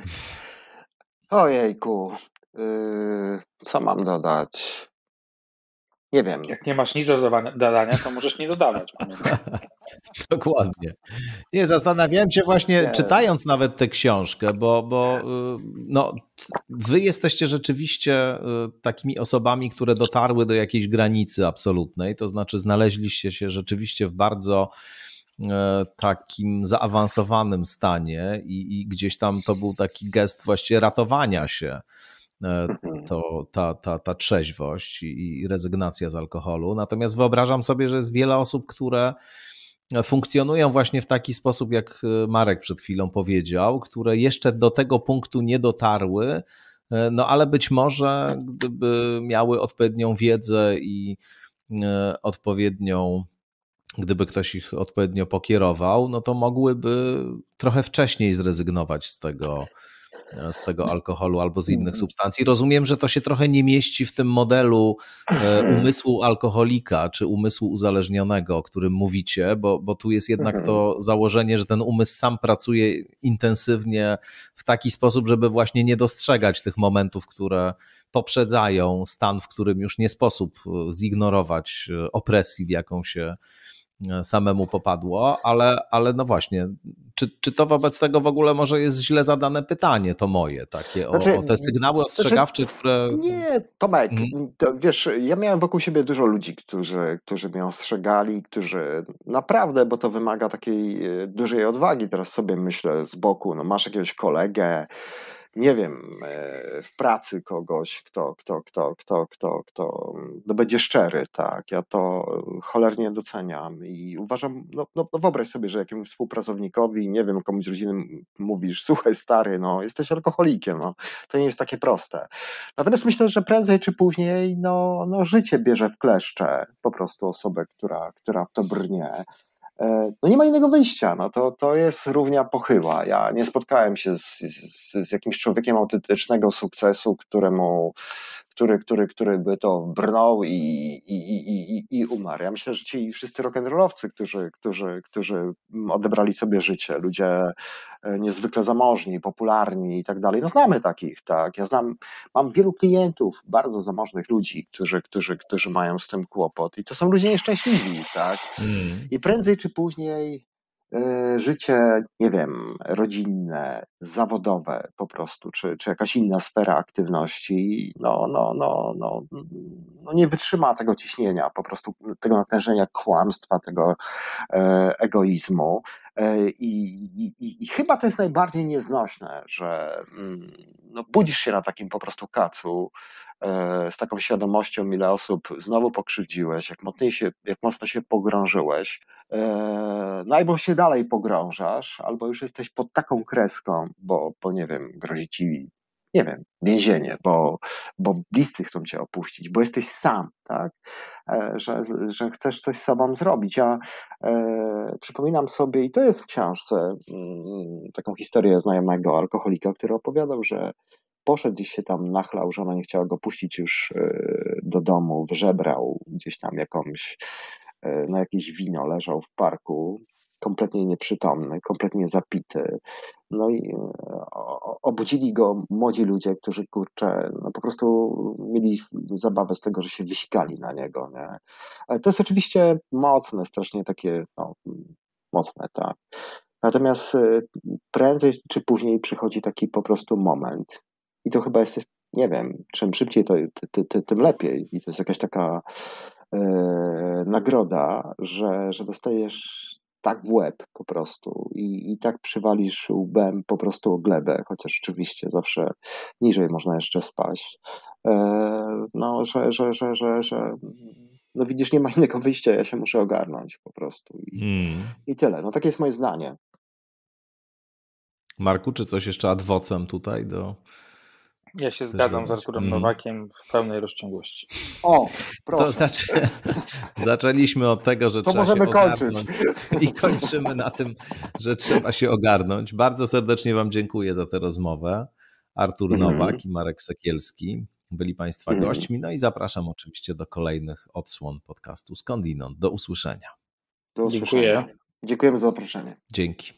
Speaker 3: Ojejku, yy, co mam dodać? Nie wiem.
Speaker 2: Jak nie masz nic do dodania, to możesz nie dodawać. Pamiętaj.
Speaker 1: Dokładnie. Nie, zastanawiałem się właśnie, nie. czytając nawet tę książkę, bo, bo no, wy jesteście rzeczywiście takimi osobami, które dotarły do jakiejś granicy absolutnej, to znaczy znaleźliście się rzeczywiście w bardzo takim zaawansowanym stanie i, i gdzieś tam to był taki gest właściwie ratowania się. To, ta, ta, ta trzeźwość i rezygnacja z alkoholu. Natomiast wyobrażam sobie, że jest wiele osób, które funkcjonują właśnie w taki sposób, jak Marek przed chwilą powiedział, które jeszcze do tego punktu nie dotarły, no ale być może gdyby miały odpowiednią wiedzę i odpowiednią, gdyby ktoś ich odpowiednio pokierował, no to mogłyby trochę wcześniej zrezygnować z tego z tego alkoholu albo z innych substancji. Rozumiem, że to się trochę nie mieści w tym modelu umysłu alkoholika czy umysłu uzależnionego, o którym mówicie, bo, bo tu jest jednak to założenie, że ten umysł sam pracuje intensywnie w taki sposób, żeby właśnie nie dostrzegać tych momentów, które poprzedzają stan, w którym już nie sposób zignorować opresji, w jaką się samemu popadło, ale, ale no właśnie, czy, czy to wobec tego w ogóle może jest źle zadane pytanie, to moje, takie znaczy, o, o te sygnały ostrzegawcze,
Speaker 3: znaczy,
Speaker 1: które...
Speaker 3: Nie, Tomek, mhm. to, wiesz, ja miałem wokół siebie dużo ludzi, którzy, którzy mnie ostrzegali, którzy naprawdę, bo to wymaga takiej dużej odwagi, teraz sobie myślę z boku, no masz jakiegoś kolegę, nie wiem, w pracy kogoś, kto, kto, kto, kto, kto, kto no będzie szczery, tak, ja to cholernie doceniam i uważam, no, no, no wyobraź sobie, że jakiemuś współpracownikowi, nie wiem, komuś z rodziny mówisz, słuchaj stary, no jesteś alkoholikiem, no to nie jest takie proste. Natomiast myślę, że prędzej czy później, no, no życie bierze w kleszcze po prostu osobę, która, która w to brnie. No nie ma innego wyjścia, no to, to jest równia pochyła. Ja nie spotkałem się z, z, z jakimś człowiekiem autentycznego sukcesu, któremu, który, który, który by to brnął i, i, i, i, i umarł. Ja myślę, że ci wszyscy rock'n'rollowcy, którzy, którzy, którzy odebrali sobie życie, ludzie niezwykle zamożni, popularni i tak dalej, no znamy takich, tak. Ja znam, mam wielu klientów, bardzo zamożnych ludzi, którzy, którzy, którzy mają z tym kłopot i to są ludzie nieszczęśliwi, tak. Mm. I prędzej czy później y, życie, nie wiem, rodzinne, zawodowe po prostu, czy, czy jakaś inna sfera aktywności, no, no, no, no, no nie wytrzyma tego ciśnienia, po prostu tego natężenia kłamstwa, tego e, egoizmu. I, i, I chyba to jest najbardziej nieznośne, że no, budzisz się na takim po prostu kacu e, z taką świadomością, ile osób znowu pokrzywdziłeś, jak mocno się, jak mocno się pogrążyłeś, e, no albo się dalej pogrążasz, albo już jesteś pod taką kreską, bo, bo nie wiem, grozi ci, nie wiem, więzienie, bo, bo bliscy chcą cię opuścić, bo jesteś sam, tak, e, że, że chcesz coś z sobą zrobić. Ja e, przypominam sobie, i to jest w książce, m, taką historię znajomego alkoholika, który opowiadał, że poszedł gdzieś się tam nachlał, że ona nie chciała go puścić już e, do domu, wyżebrał gdzieś tam jakąś, e, na jakieś wino, leżał w parku, kompletnie nieprzytomny, kompletnie zapity. No i obudzili go młodzi ludzie, którzy, kurczę, no po prostu mieli zabawę z tego, że się wysikali na niego, nie? Ale to jest oczywiście mocne, strasznie takie, no, mocne, tak. Natomiast prędzej czy później przychodzi taki po prostu moment i to chyba jest, nie wiem, czym szybciej, to, ty, ty, tym lepiej. I to jest jakaś taka e, nagroda, że, że dostajesz tak w łeb po prostu i, i tak przywalisz łbem po prostu o glebę, chociaż oczywiście zawsze niżej można jeszcze spaść. E, no, że, że, że, że, że no widzisz, nie ma innego wyjścia, ja się muszę ogarnąć po prostu i, hmm. i tyle. No takie jest moje zdanie.
Speaker 1: Marku, czy coś jeszcze ad vocem tutaj do...
Speaker 2: Ja się
Speaker 1: Coś
Speaker 2: zgadzam
Speaker 1: dodać?
Speaker 2: z Arturem
Speaker 1: Mm.
Speaker 2: Nowakiem w pełnej rozciągłości.
Speaker 3: O, proszę.
Speaker 1: To zaczę... Zaczęliśmy od tego, że
Speaker 3: To
Speaker 1: trzeba
Speaker 3: możemy
Speaker 1: się
Speaker 3: kończyć.
Speaker 1: ogarnąć i kończymy na tym, że trzeba się ogarnąć. Bardzo serdecznie Wam dziękuję za tę rozmowę. Artur
Speaker 3: Mhm.
Speaker 1: Nowak i Marek Sekielski byli Państwa
Speaker 3: Mhm.
Speaker 1: gośćmi. No i zapraszam oczywiście do kolejnych odsłon podcastu Skądinąd. Do usłyszenia.
Speaker 3: Do usłyszenia.
Speaker 2: Dziękuję.
Speaker 3: Dziękujemy za zaproszenie.
Speaker 1: Dzięki.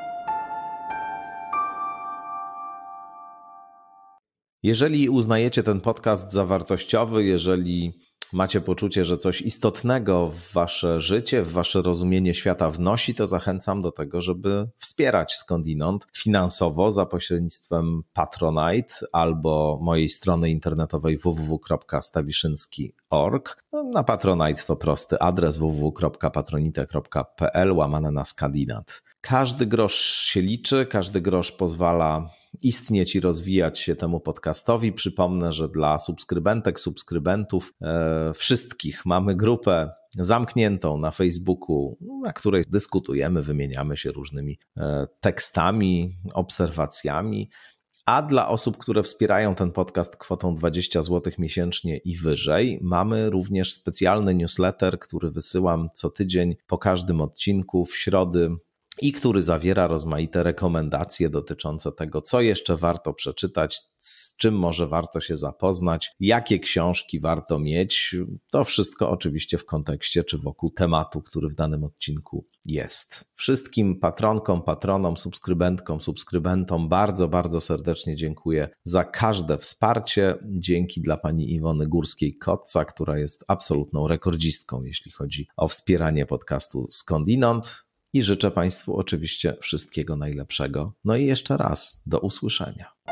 Speaker 1: Jeżeli uznajecie ten podcast za wartościowy, jeżeli macie poczucie, że coś istotnego w wasze życie, w wasze rozumienie świata wnosi, to zachęcam do tego, żeby wspierać Skądinąd finansowo za pośrednictwem Patronite albo mojej strony internetowej w w w kropka stawiszynski kropka org. No, na Patronite to prosty adres w w w kropka patronite kropka p l łamane na Skandinat. Każdy grosz się liczy, każdy grosz pozwala istnieć i rozwijać się temu podcastowi. Przypomnę, że dla subskrybentek, subskrybentów e, wszystkich mamy grupę zamkniętą na Facebooku, na której dyskutujemy, wymieniamy się różnymi e, tekstami, obserwacjami. A dla osób, które wspierają ten podcast kwotą dwadzieścia złotych miesięcznie i wyżej, mamy również specjalny newsletter, który wysyłam co tydzień po każdym odcinku w środy i który zawiera rozmaite rekomendacje dotyczące tego, co jeszcze warto przeczytać, z czym może warto się zapoznać, jakie książki warto mieć. To wszystko oczywiście w kontekście czy wokół tematu, który w danym odcinku jest. Wszystkim patronkom, patronom, subskrybentkom, subskrybentom bardzo, bardzo serdecznie dziękuję za każde wsparcie. Dzięki dla pani Iwony Górskiej-Kotca, która jest absolutną rekordzistką, jeśli chodzi o wspieranie podcastu Skądinąd. I życzę Państwu oczywiście wszystkiego najlepszego. No i jeszcze raz do usłyszenia.